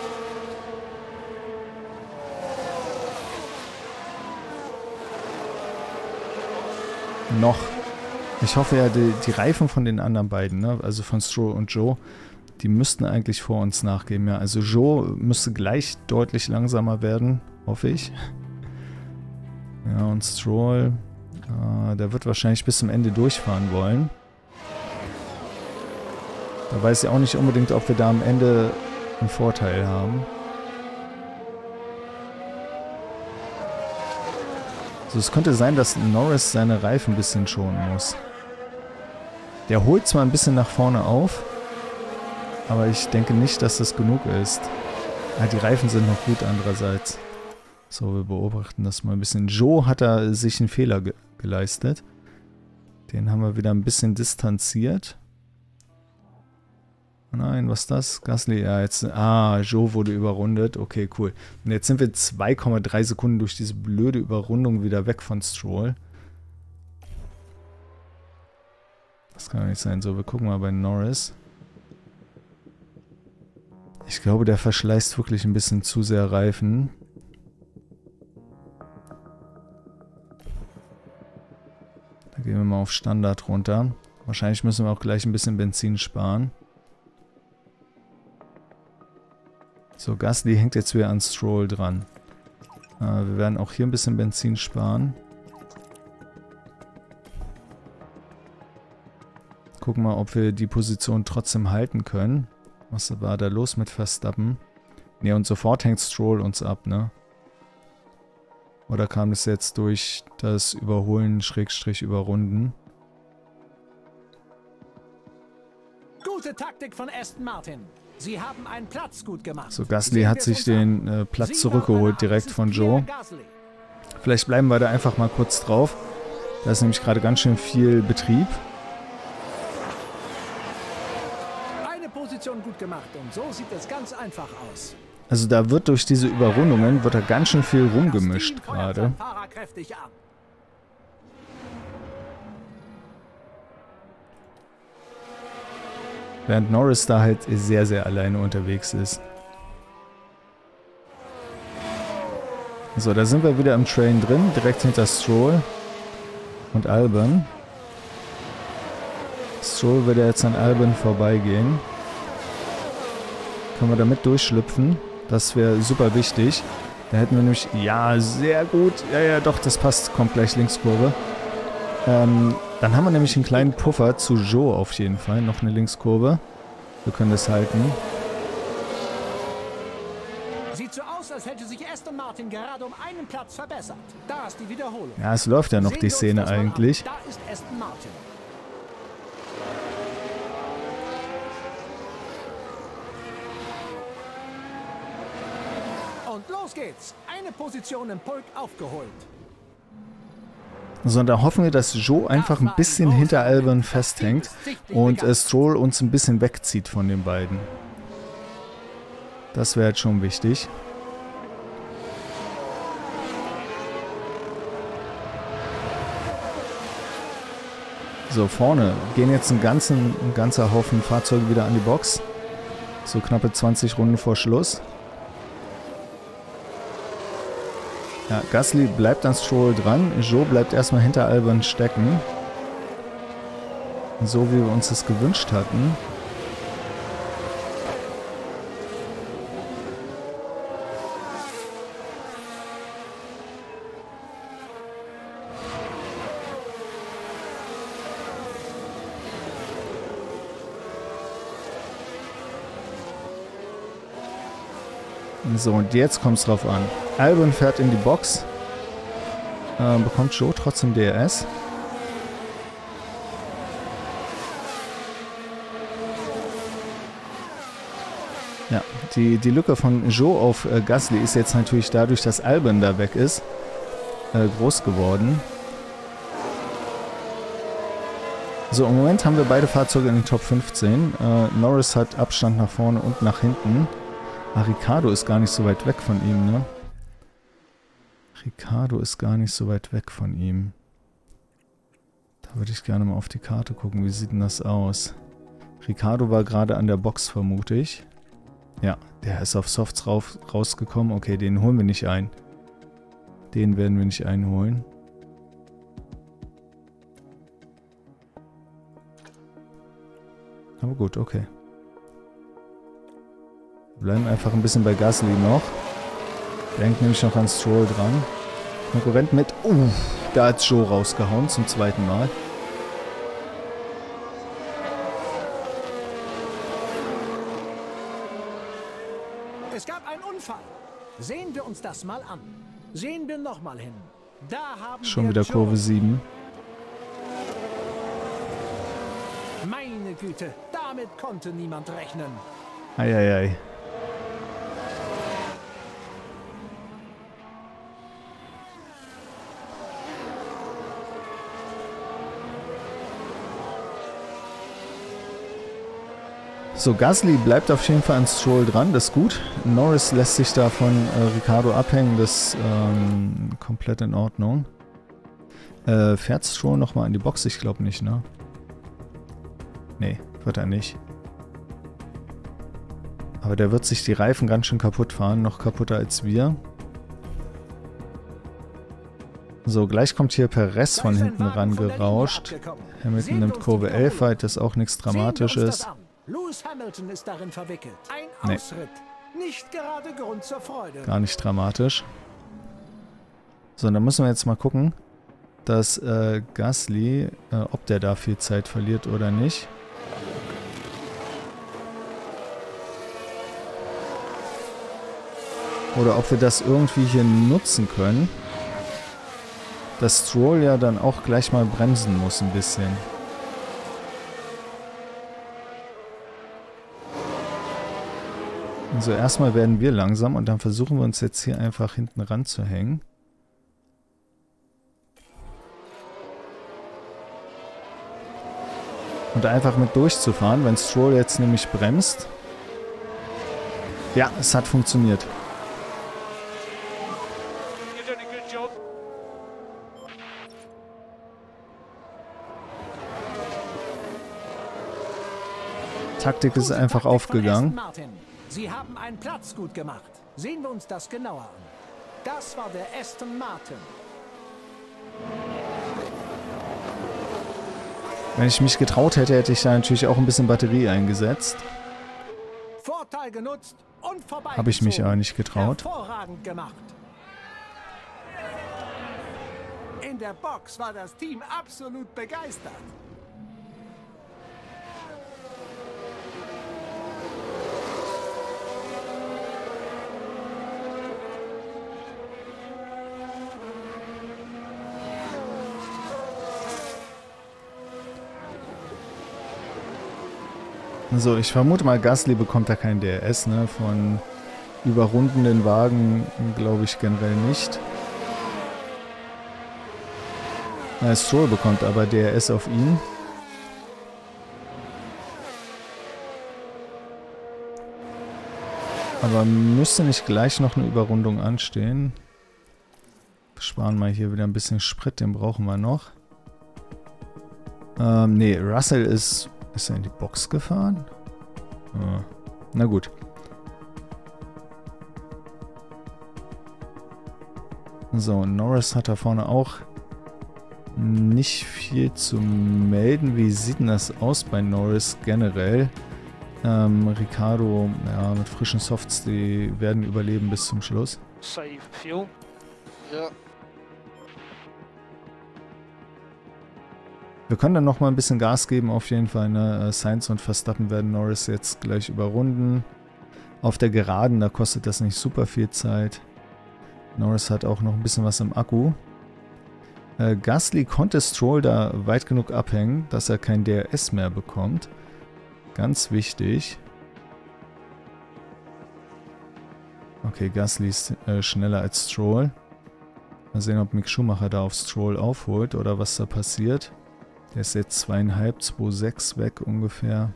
Noch. Ich hoffe ja, die, die Reifen von den anderen beiden, ne? Also von Stroll und Zhou, die müssten eigentlich vor uns nachgeben. Ja, also Zhou müsste gleich deutlich langsamer werden, hoffe ich. Ja, und Stroll, äh, der wird wahrscheinlich bis zum Ende durchfahren wollen. Da weiß ich auch nicht unbedingt, ob wir da am Ende einen Vorteil haben. Also es könnte sein, dass Norris seine Reifen ein bisschen schonen muss. Der holt zwar ein bisschen nach vorne auf, aber ich denke nicht, dass das genug ist. Ah, die Reifen sind noch gut andererseits. So, wir beobachten das mal ein bisschen. Zhou hat da sich einen Fehler ge geleistet. Den haben wir wieder ein bisschen distanziert. Nein, was ist das? Gasly, ja, jetzt. Ah, Zhou wurde überrundet. Okay, cool. Und jetzt sind wir zwei Komma drei Sekunden durch diese blöde Überrundung wieder weg von Stroll. Das kann doch nicht sein. So, wir gucken mal bei Norris. Ich glaube, der verschleißt wirklich ein bisschen zu sehr Reifen. Da gehen wir mal auf Standard runter. Wahrscheinlich müssen wir auch gleich ein bisschen Benzin sparen. So, Gasly hängt jetzt wieder an Stroll dran. Äh, wir werden auch hier ein bisschen Benzin sparen. Gucken mal, ob wir die Position trotzdem halten können. Was war da los mit Verstappen? Ne, und sofort hängt Stroll uns ab, ne? Oder kam das jetzt durch das Überholen, Schrägstrich Überrunden? Gute Taktik von Aston Martin. Sie haben einen Platz gut gemacht. So, Gasly hat sich den äh, Platz zurückgeholt direkt von Zhou. Vielleicht bleiben wir da einfach mal kurz drauf. Da ist nämlich gerade ganz schön viel Betrieb. Eine Position gut gemacht und so sieht es ganz einfach aus. Also da wird durch diese Überrundungen wird da ganz schön viel rumgemischt gerade. Während Norris da halt sehr, sehr alleine unterwegs ist. So, da sind wir wieder im Train drin, direkt hinter Stroll und Albon. Stroll wird jetzt an Albon vorbeigehen. Können wir damit durchschlüpfen? Das wäre super wichtig. Da hätten wir nämlich... Ja, sehr gut. Ja, ja, doch, das passt. Kommt gleich Linkskurve. Ähm... Dann haben wir nämlich einen kleinen Puffer zu Zhou auf jeden Fall. Noch eine Linkskurve. Wir können das halten. Sieht so aus, als hätte sich Aston Martin gerade um einen Platz verbessert. Da ist die Wiederholung. Ja, es läuft ja noch die Szene eigentlich. Da ist Aston Martin. Und los geht's. Eine Position im Pulk aufgeholt. So, und da hoffen wir, dass Zhou einfach ein bisschen hinter Albon festhängt und äh, Stroll uns ein bisschen wegzieht von den beiden. Das wäre jetzt schon wichtig. So, vorne gehen jetzt ein, ganzen, ein ganzer Haufen Fahrzeuge wieder an die Box. So knappe zwanzig Runden vor Schluss. Ja, Gasly bleibt an Stroll dran. Zhou bleibt erstmal hinter Albon stecken. So wie wir uns das gewünscht hatten. So, und jetzt kommt es drauf an. Albon fährt in die Box. Äh, bekommt Joe trotzdem D R S. Ja, die, die Lücke von Joe auf äh, Gasly ist jetzt natürlich dadurch, dass Albon da weg ist, äh, groß geworden. So, im Moment haben wir beide Fahrzeuge in den Top fünfzehn. Äh, Norris hat Abstand nach vorne und nach hinten. Ah, Ricciardo ist gar nicht so weit weg von ihm, ne? Ricciardo ist gar nicht so weit weg von ihm. Da würde ich gerne mal auf die Karte gucken. Wie sieht denn das aus? Ricciardo war gerade an der Box, vermute ich. Ja, der ist auf Softs rauf, rausgekommen. Okay, den holen wir nicht ein. Den werden wir nicht einholen. Aber gut, okay. Wir bleiben einfach ein bisschen bei Gasly noch. Der hängt nämlich noch an Stroll dran. Konkurrent mit... Uh, da hat Joe rausgehauen zum zweiten Mal. Es gab einen Unfall. Sehen wir uns das mal an. Sehen wir nochmal hin. Da haben Schon wir wieder Joe. Kurve sieben. Meine Güte, damit konnte niemand rechnen. Eieiei. So, Gasly bleibt auf jeden Fall an Stroll dran, das ist gut. Norris lässt sich da von äh, Ricciardo abhängen, das ist ähm, komplett in Ordnung. Äh, fährt Stroll nochmal in die Box? Ich glaube nicht, ne? Nee, wird er nicht. Aber der wird sich die Reifen ganz schön kaputt fahren, noch kaputter als wir. So, gleich kommt hier Perez von hinten rangerauscht. Hamilton nimmt Kurve elf weit, das ist auch nichts Dramatisches. Lewis Hamilton ist darin verwickelt. Ein Nee. Ausritt. Nicht gerade Grund zur Freude. Gar nicht dramatisch. So, dann müssen wir jetzt mal gucken, dass äh, Gasly, äh, ob der da viel Zeit verliert oder nicht. Oder ob wir das irgendwie hier nutzen können. Dass Stroll ja dann auch gleich mal bremsen muss ein bisschen. Also erstmal werden wir langsam und dann versuchen wir uns jetzt hier einfach hinten ranzuhängen. Und einfach mit durchzufahren, wenn Stroll jetzt nämlich bremst. Ja, es hat funktioniert. You've done a good job. Taktik ist Gute einfach Taktik von aufgegangen. Aston Martin. Sie haben einen Platz gut gemacht. Sehen wir uns das genauer an. Das war der Aston Martin. Wenn ich mich getraut hätte, hätte ich da natürlich auch ein bisschen Batterie eingesetzt. Vorteil genutzt und vorbei. Habe ich mich aber nicht getraut. Hervorragend gemacht. In der Box war das Team absolut begeistert. So, ich vermute mal, Gasly bekommt da kein D R S, ne? Von überrundenden Wagen glaube ich generell nicht. Na, Stroll bekommt aber D R S auf ihn. Aber müsste nicht gleich noch eine Überrundung anstehen? Wir sparen mal hier wieder ein bisschen Sprit, den brauchen wir noch. Ähm, nee, Russell ist... Ist er in die Box gefahren? Ah, na gut. So, Norris hat da vorne auch nicht viel zu melden. Wie sieht denn das aus bei Norris generell? Ähm, Ricciardo, ja, mit frischen Softs, die werden überleben bis zum Schluss. Save fuel. Ja. Wir können dann noch mal ein bisschen Gas geben, auf jeden Fall. Ne? Sainz und Verstappen werden Norris jetzt gleich überrunden. Auf der Geraden, da kostet das nicht super viel Zeit. Norris hat auch noch ein bisschen was im Akku. Äh, Gasly konnte Stroll da weit genug abhängen, dass er kein D R S mehr bekommt. Ganz wichtig. Okay, Gasly ist äh, schneller als Stroll. Mal sehen, ob Mick Schumacher da auf Stroll aufholt oder was da passiert. Der ist jetzt zweieinhalb, zwei Komma sechs weg ungefähr.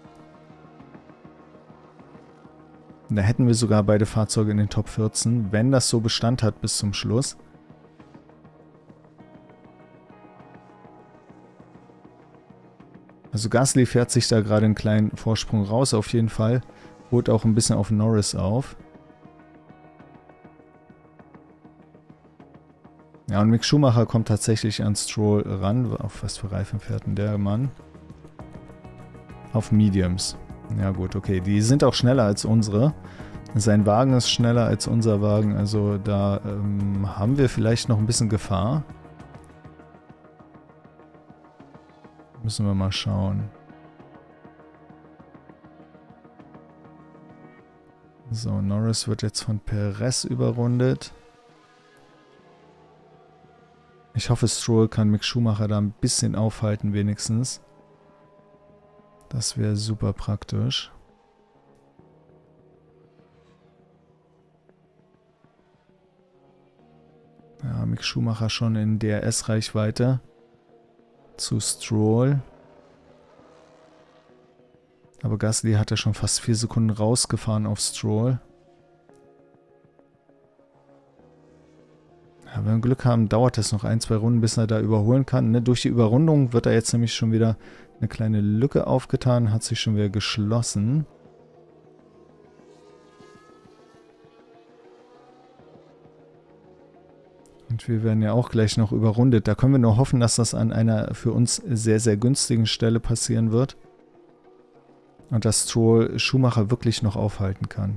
Da hätten wir sogar beide Fahrzeuge in den Top vierzehn, wenn das so Bestand hat bis zum Schluss. Also Gasly fährt sich da gerade einen kleinen Vorsprung raus auf jeden Fall. Holt auch ein bisschen auf Norris auf. Ja, und Mick Schumacher kommt tatsächlich an Stroll ran. Auf was für Reifen fährt denn der Mann? Auf Mediums. Ja gut, okay. Die sind auch schneller als unsere. Sein Wagen ist schneller als unser Wagen. Also da ähm, haben wir vielleicht noch ein bisschen Gefahr. Müssen wir mal schauen. So, Norris wird jetzt von Perez überrundet. Ich hoffe, Stroll kann Mick Schumacher da ein bisschen aufhalten wenigstens. Das wäre super praktisch. Ja, Mick Schumacher schon in D R S-Reichweite. Zu Stroll. Aber Gasly hat ja schon fast vier Sekunden rausgefahren auf Stroll. Ja, wenn wir Glück haben, dauert es noch ein, zwei Runden, bis er da überholen kann. Ne? Durch die Überrundung wird da jetzt nämlich schon wieder eine kleine Lücke aufgetan, hat sich schon wieder geschlossen. Und wir werden ja auch gleich noch überrundet. Da können wir nur hoffen, dass das an einer für uns sehr, sehr günstigen Stelle passieren wird. Und dass Stroll Schumacher wirklich noch aufhalten kann.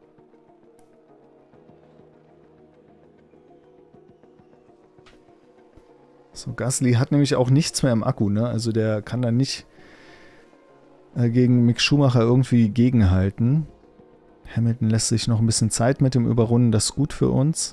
So, Gasly hat nämlich auch nichts mehr im Akku, ne? Also der kann da nicht äh, gegen Mick Schumacher irgendwie gegenhalten. Hamilton lässt sich noch ein bisschen Zeit mit dem Überrunden, das ist gut für uns.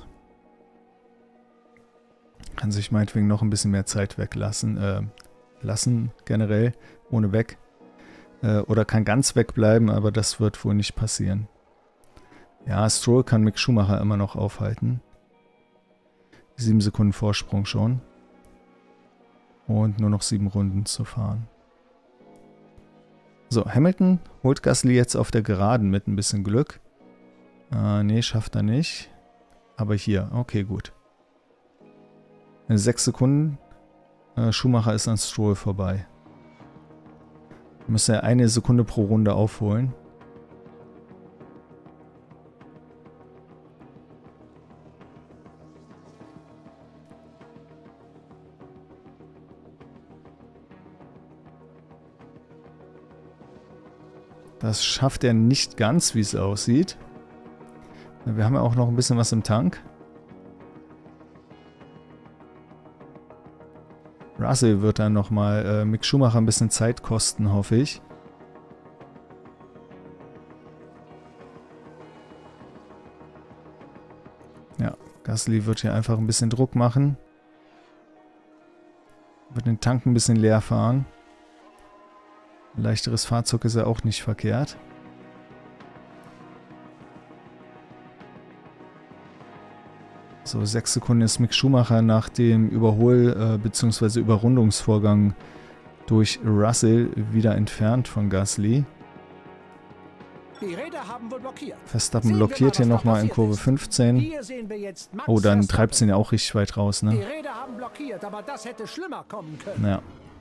Kann sich meinetwegen noch ein bisschen mehr Zeit weglassen, äh, lassen generell, ohne weg. Äh, oder kann ganz wegbleiben, aber das wird wohl nicht passieren. Ja, Stroll kann Mick Schumacher immer noch aufhalten. Sieben Sekunden Vorsprung schon. Und nur noch sieben Runden zu fahren. So, Hamilton holt Gasly jetzt auf der Geraden mit ein bisschen Glück. Äh, nee, schafft er nicht. Aber hier, okay, gut. Sechs Sekunden. Äh, Schumacher ist an Stroll vorbei. Müsste er eine Sekunde pro Runde aufholen. Das schafft er nicht ganz, wie es aussieht. Wir haben ja auch noch ein bisschen was im Tank. Russell wird dann nochmal äh, Mick Schumacher ein bisschen Zeit kosten, hoffe ich. Ja, Gasly wird hier einfach ein bisschen Druck machen. Wird den Tank ein bisschen leer fahren. Ein leichteres Fahrzeug ist ja auch nicht verkehrt. So, sechs Sekunden ist Mick Schumacher nach dem Überhol- äh, bzw. Überrundungsvorgang durch Russell wieder entfernt von Gasly. Die Räder haben wohl blockiert. Verstappen blockiert hier nochmal in Kurve fünfzehn. Hier sehen wir jetzt Max Oh, dann Verstappen. treibt es ihn ja auch richtig weit raus, Die ne? Räder haben blockiert, aber das hätte schlimmer kommen können. Ja.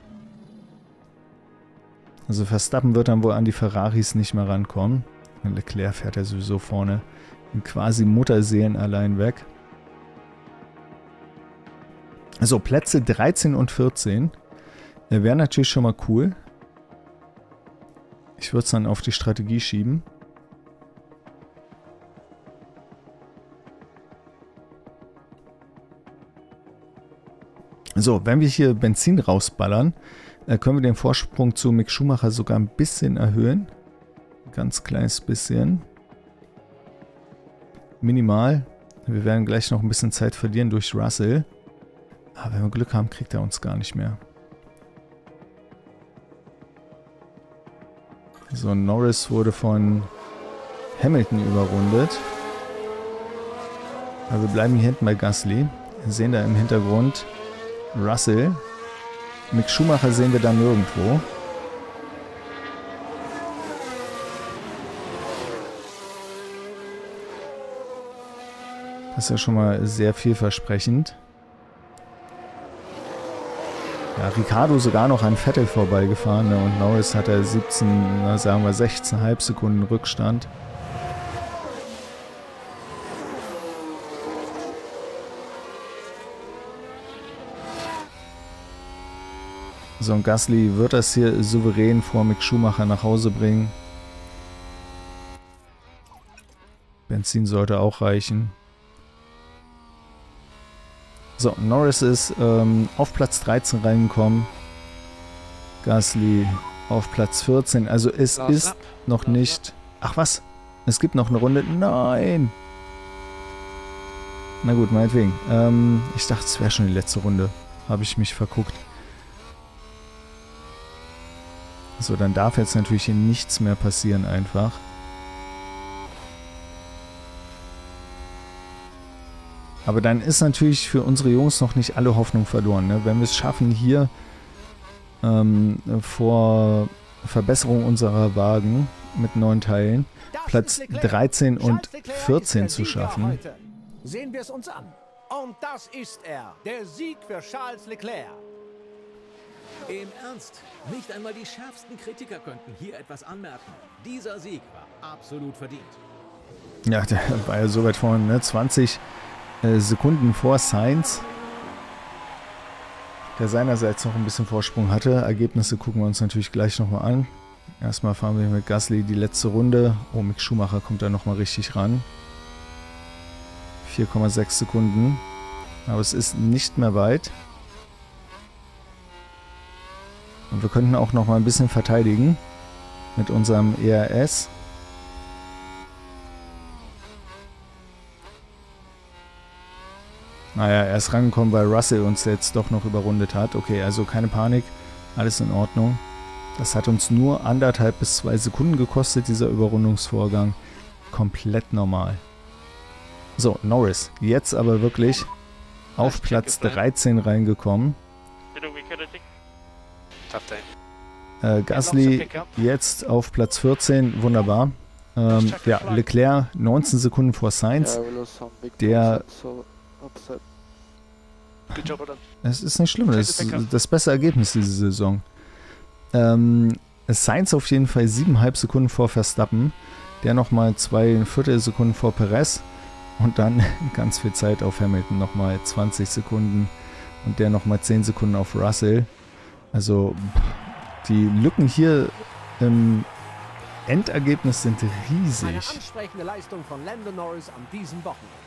Also Verstappen wird dann wohl an die Ferraris nicht mehr rankommen. Leclerc fährt ja sowieso vorne in quasi Mutterseelen allein weg. Also Plätze dreizehn und vierzehn. Äh, Wäre natürlich schon mal cool. Ich würde es dann auf die Strategie schieben. So, wenn wir hier Benzin rausballern, äh, können wir den Vorsprung zu Mick Schumacher sogar ein bisschen erhöhen. Ein ganz kleines bisschen. minimal. Wir werden gleich noch ein bisschen Zeit verlieren durch Russell. Aber wenn wir Glück haben, kriegt er uns gar nicht mehr. So, Norris wurde von Hamilton überrundet. Aber wir bleiben hier hinten bei Gasly. Wir sehen da im Hintergrund Russell. Mick Schumacher sehen wir da nirgendwo. Das ist ja schon mal sehr vielversprechend. Ja, Ricciardo sogar noch an Vettel vorbeigefahren, ne? Und Norris hat er siebzehn, na, sagen wir sechzehn Komma fünf Sekunden Rückstand. So, und Gasly wird das hier souverän vor Mick Schumacher nach Hause bringen. Benzin sollte auch reichen. So, Norris ist ähm, auf Platz dreizehn reingekommen. Gasly auf Platz vierzehn. Also es ist noch nicht... Ach was? Es gibt noch eine Runde? Nein! Na gut, meinetwegen. Ähm, ich dachte, es wäre schon die letzte Runde. Habe ich mich verguckt. So, dann darf jetzt natürlich hier nichts mehr passieren einfach. Aber dann ist natürlich für unsere Jungs noch nicht alle Hoffnung verloren. Ne? Wenn wir es schaffen, hier ähm, vor Verbesserung unserer Wagen mit neun Teilen Platz dreizehn und vierzehn zu schaffen. Sehen wir es uns an. Und das ist er, der Sieg für Charles Leclerc. Im Ernst, nicht einmal die schärfsten Kritiker könnten hier etwas anmerken. Dieser Sieg war absolut verdient. Ja, der war ja so weit vorne, ne? zwanzig Sekunden vor Sainz, der seinerseits noch ein bisschen Vorsprung hatte. Ergebnisse gucken wir uns natürlich gleich nochmal an. Erstmal fahren wir mit Gasly die letzte Runde. Oh, Mick Schumacher kommt da nochmal richtig ran. vier Komma sechs Sekunden. Aber es ist nicht mehr weit. Und wir könnten auch nochmal ein bisschen verteidigen mit unserem E R S. Naja, er ist rangekommen, weil Russell uns jetzt doch noch überrundet hat. Okay, also keine Panik, alles in Ordnung. Das hat uns nur anderthalb bis zwei Sekunden gekostet, dieser Überrundungsvorgang. Komplett normal. So, Norris, jetzt aber wirklich auf Platz dreizehn reingekommen. Äh, Gasly jetzt auf Platz vierzehn, wunderbar. Ähm, ja, Leclerc neunzehn Sekunden vor Sainz. Der... Es ist nicht schlimm, das ist das beste Ergebnis diese Saison. Ähm, Sainz auf jeden Fall sieben Komma fünf Sekunden vor Verstappen, der nochmal zwei Viertelsekunden vor Perez und dann ganz viel Zeit auf Hamilton, nochmal zwanzig Sekunden und der nochmal zehn Sekunden auf Russell. Also die Lücken hier im Endergebnis sind riesig. Eine ansprechende Leistung von Lando Norris an diesem Wochenende.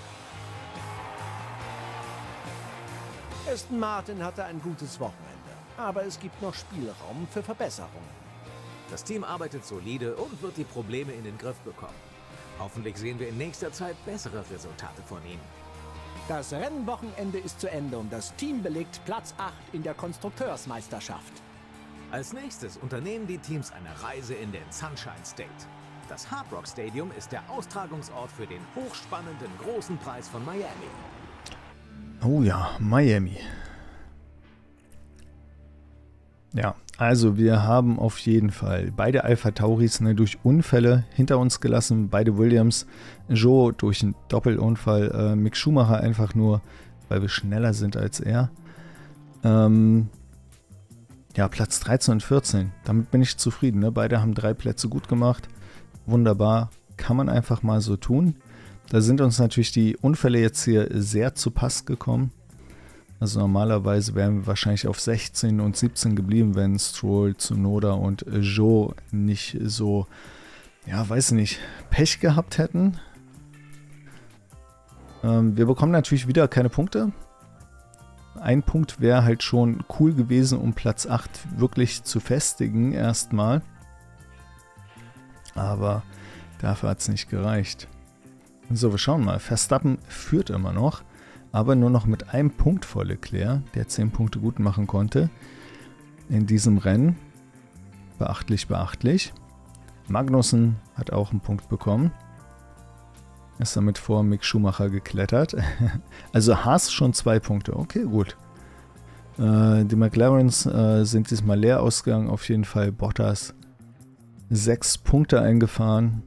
Aston Martin hatte ein gutes Wochenende, aber es gibt noch Spielraum für Verbesserungen. Das Team arbeitet solide und wird die Probleme in den Griff bekommen. Hoffentlich sehen wir in nächster Zeit bessere Resultate von ihnen. Das Rennwochenende ist zu Ende und das Team belegt Platz acht in der Konstrukteursmeisterschaft. Als nächstes unternehmen die Teams eine Reise in den Sunshine State. Das Hard Rock Stadium ist der Austragungsort für den hochspannenden großen Preis von Miami. Oh ja, Miami. Ja, also wir haben auf jeden Fall beide Alpha Tauris ne, durch Unfälle hinter uns gelassen. Beide Williams. Zhou durch einen Doppelunfall. Äh, Mick Schumacher einfach nur, weil wir schneller sind als er. Ähm, ja, Platz dreizehn und vierzehn. Damit bin ich zufrieden. Ne? Beide haben drei Plätze gut gemacht. Wunderbar. Kann man einfach mal so tun. Da sind uns natürlich die Unfälle jetzt hier sehr zu Pass gekommen. Also normalerweise wären wir wahrscheinlich auf sechzehn und siebzehn geblieben, wenn Stroll, Tsunoda und Zhou nicht so, ja, weiß nicht, Pech gehabt hätten. Ähm, wir bekommen natürlich wieder keine Punkte. Ein Punkt wäre halt schon cool gewesen, um Platz acht wirklich zu festigen erstmal. Aber dafür hat es nicht gereicht. So, wir schauen mal. Verstappen führt immer noch, aber nur noch mit einem Punkt vor Leclerc, der zehn Punkte gut machen konnte in diesem Rennen. Beachtlich, beachtlich. Magnussen hat auch einen Punkt bekommen. Ist damit vor Mick Schumacher geklettert. Also Haas schon zwei Punkte. Okay, gut. Äh, die McLarens äh, sind diesmal leer ausgegangen. Auf jeden Fall Bottas sechs Punkte eingefahren.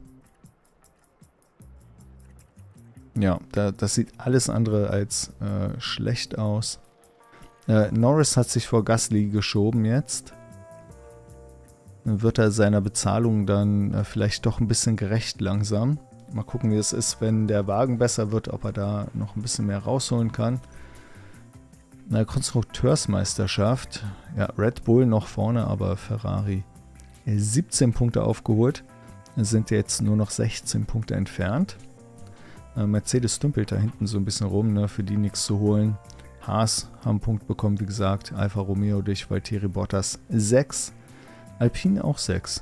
Ja, da, das sieht alles andere als äh, schlecht aus. Äh, Norris hat sich vor Gasly geschoben jetzt. Dann wird er seiner Bezahlung dann äh, vielleicht doch ein bisschen gerecht langsam. Mal gucken, wie es ist, wenn der Wagen besser wird, ob er da noch ein bisschen mehr rausholen kann. Na, Konstrukteursmeisterschaft. Ja, Red Bull noch vorne, aber Ferrari siebzehn Punkte aufgeholt. Sind jetzt nur noch sechzehn Punkte entfernt. Äh, Mercedes dümpelt da hinten so ein bisschen rum, ne, für die nichts zu holen. Haas haben einen Punkt bekommen, wie gesagt. Alfa Romeo durch Valtteri Bottas sechs. Alpine auch sechs.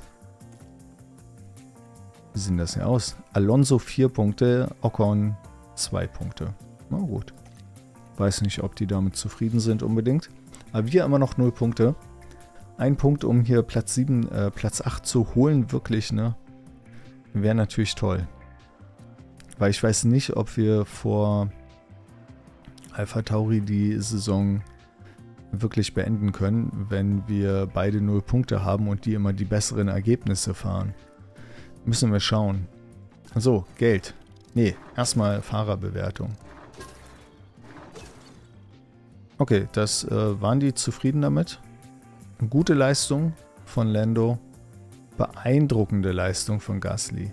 Wie sieht das hier aus? Alonso vier Punkte, Ocon zwei Punkte. Na gut. Weiß nicht, ob die damit zufrieden sind unbedingt. Aber wir immer noch null Punkte. Ein Punkt, um hier Platz sieben, äh, Platz acht zu holen, wirklich, ne? Wäre natürlich toll. Weil ich weiß nicht, ob wir vor AlphaTauri die Saison wirklich beenden können, wenn wir beide null Punkte haben und die immer die besseren Ergebnisse fahren. Müssen wir schauen. So, Geld. Nee, erstmal Fahrerbewertung. Okay, das äh, waren die zufrieden damit. Gute Leistung von Lando. Beeindruckende Leistung von Gasly.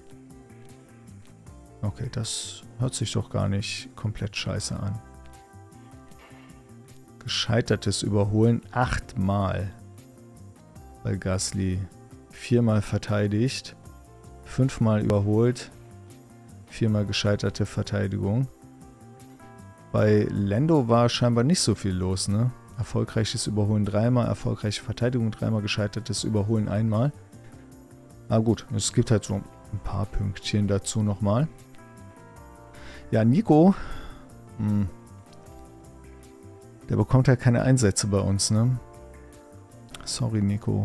Okay, das hört sich doch gar nicht komplett scheiße an. Gescheitertes Überholen achtmal bei Gasly. Viermal verteidigt. Fünfmal überholt. Viermal gescheiterte Verteidigung. Bei Lando war scheinbar nicht so viel los, ne? Erfolgreiches Überholen dreimal, erfolgreiche Verteidigung dreimal, gescheitertes Überholen einmal. Aber gut, es gibt halt so ein paar Pünktchen dazu nochmal. Ja, Nico, mh, der bekommt halt keine Einsätze bei uns, ne? Sorry, Nico.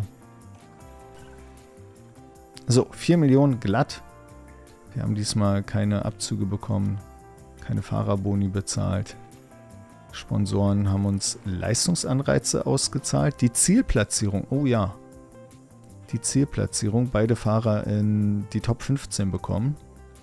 So, vier Millionen glatt. Wir haben diesmal keine Abzüge bekommen, keine Fahrerboni bezahlt. Sponsoren haben uns Leistungsanreize ausgezahlt. Die Zielplatzierung, oh ja. Die Zielplatzierung, beide Fahrer in die Top fünfzehn bekommen.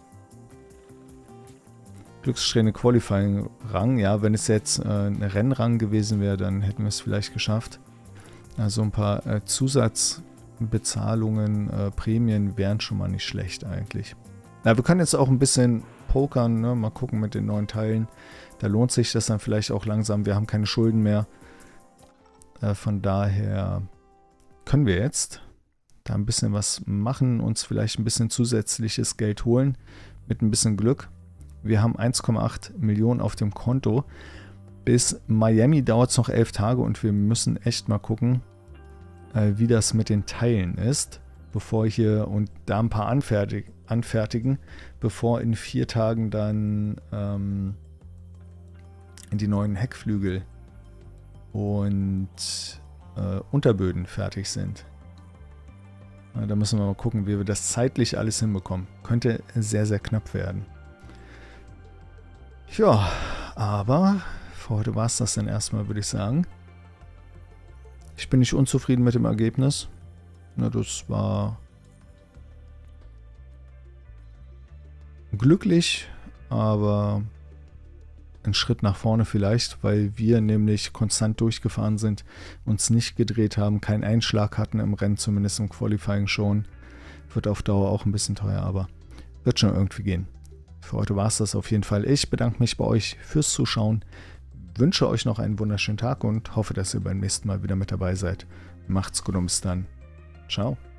Glückssträhne Qualifying Rang, ja, wenn es jetzt äh, ein Rennrang gewesen wäre, dann hätten wir es vielleicht geschafft. Also ein paar äh, Zusatzbezahlungen, äh, Prämien wären schon mal nicht schlecht eigentlich. Na, wir können jetzt auch ein bisschen pokern, ne? Mal gucken mit den neuen Teilen. Da lohnt sich das dann vielleicht auch langsam. Wir haben keine Schulden mehr. Äh, von daher können wir jetzt da ein bisschen was machen, uns vielleicht ein bisschen zusätzliches Geld holen, mit ein bisschen Glück. Wir haben eins Komma acht Millionen auf dem Konto. Bis Miami dauert es noch elf Tage und wir müssen echt mal gucken, äh, wie das mit den Teilen ist, bevor hier und da ein paar anfertig, anfertigen, bevor in vier Tagen dann ähm, die neuen Heckflügel und äh, Unterböden fertig sind. Na, da müssen wir mal gucken, wie wir das zeitlich alles hinbekommen. Könnte sehr, sehr knapp werden. Ja, aber für heute war es das dann erstmal, würde ich sagen. Ich bin nicht unzufrieden mit dem Ergebnis. Na, das war glücklich, aber ein Schritt nach vorne vielleicht, weil wir nämlich konstant durchgefahren sind, uns nicht gedreht haben, keinen Einschlag hatten im Rennen, zumindest im Qualifying schon. Wird auf Dauer auch ein bisschen teuer, aber wird schon irgendwie gehen. Für heute war es das auf jeden Fall. Ich bedanke mich bei euch fürs Zuschauen, wünsche euch noch einen wunderschönen Tag und hoffe, dass ihr beim nächsten Mal wieder mit dabei seid. Macht's gut und bis dann. Ciao.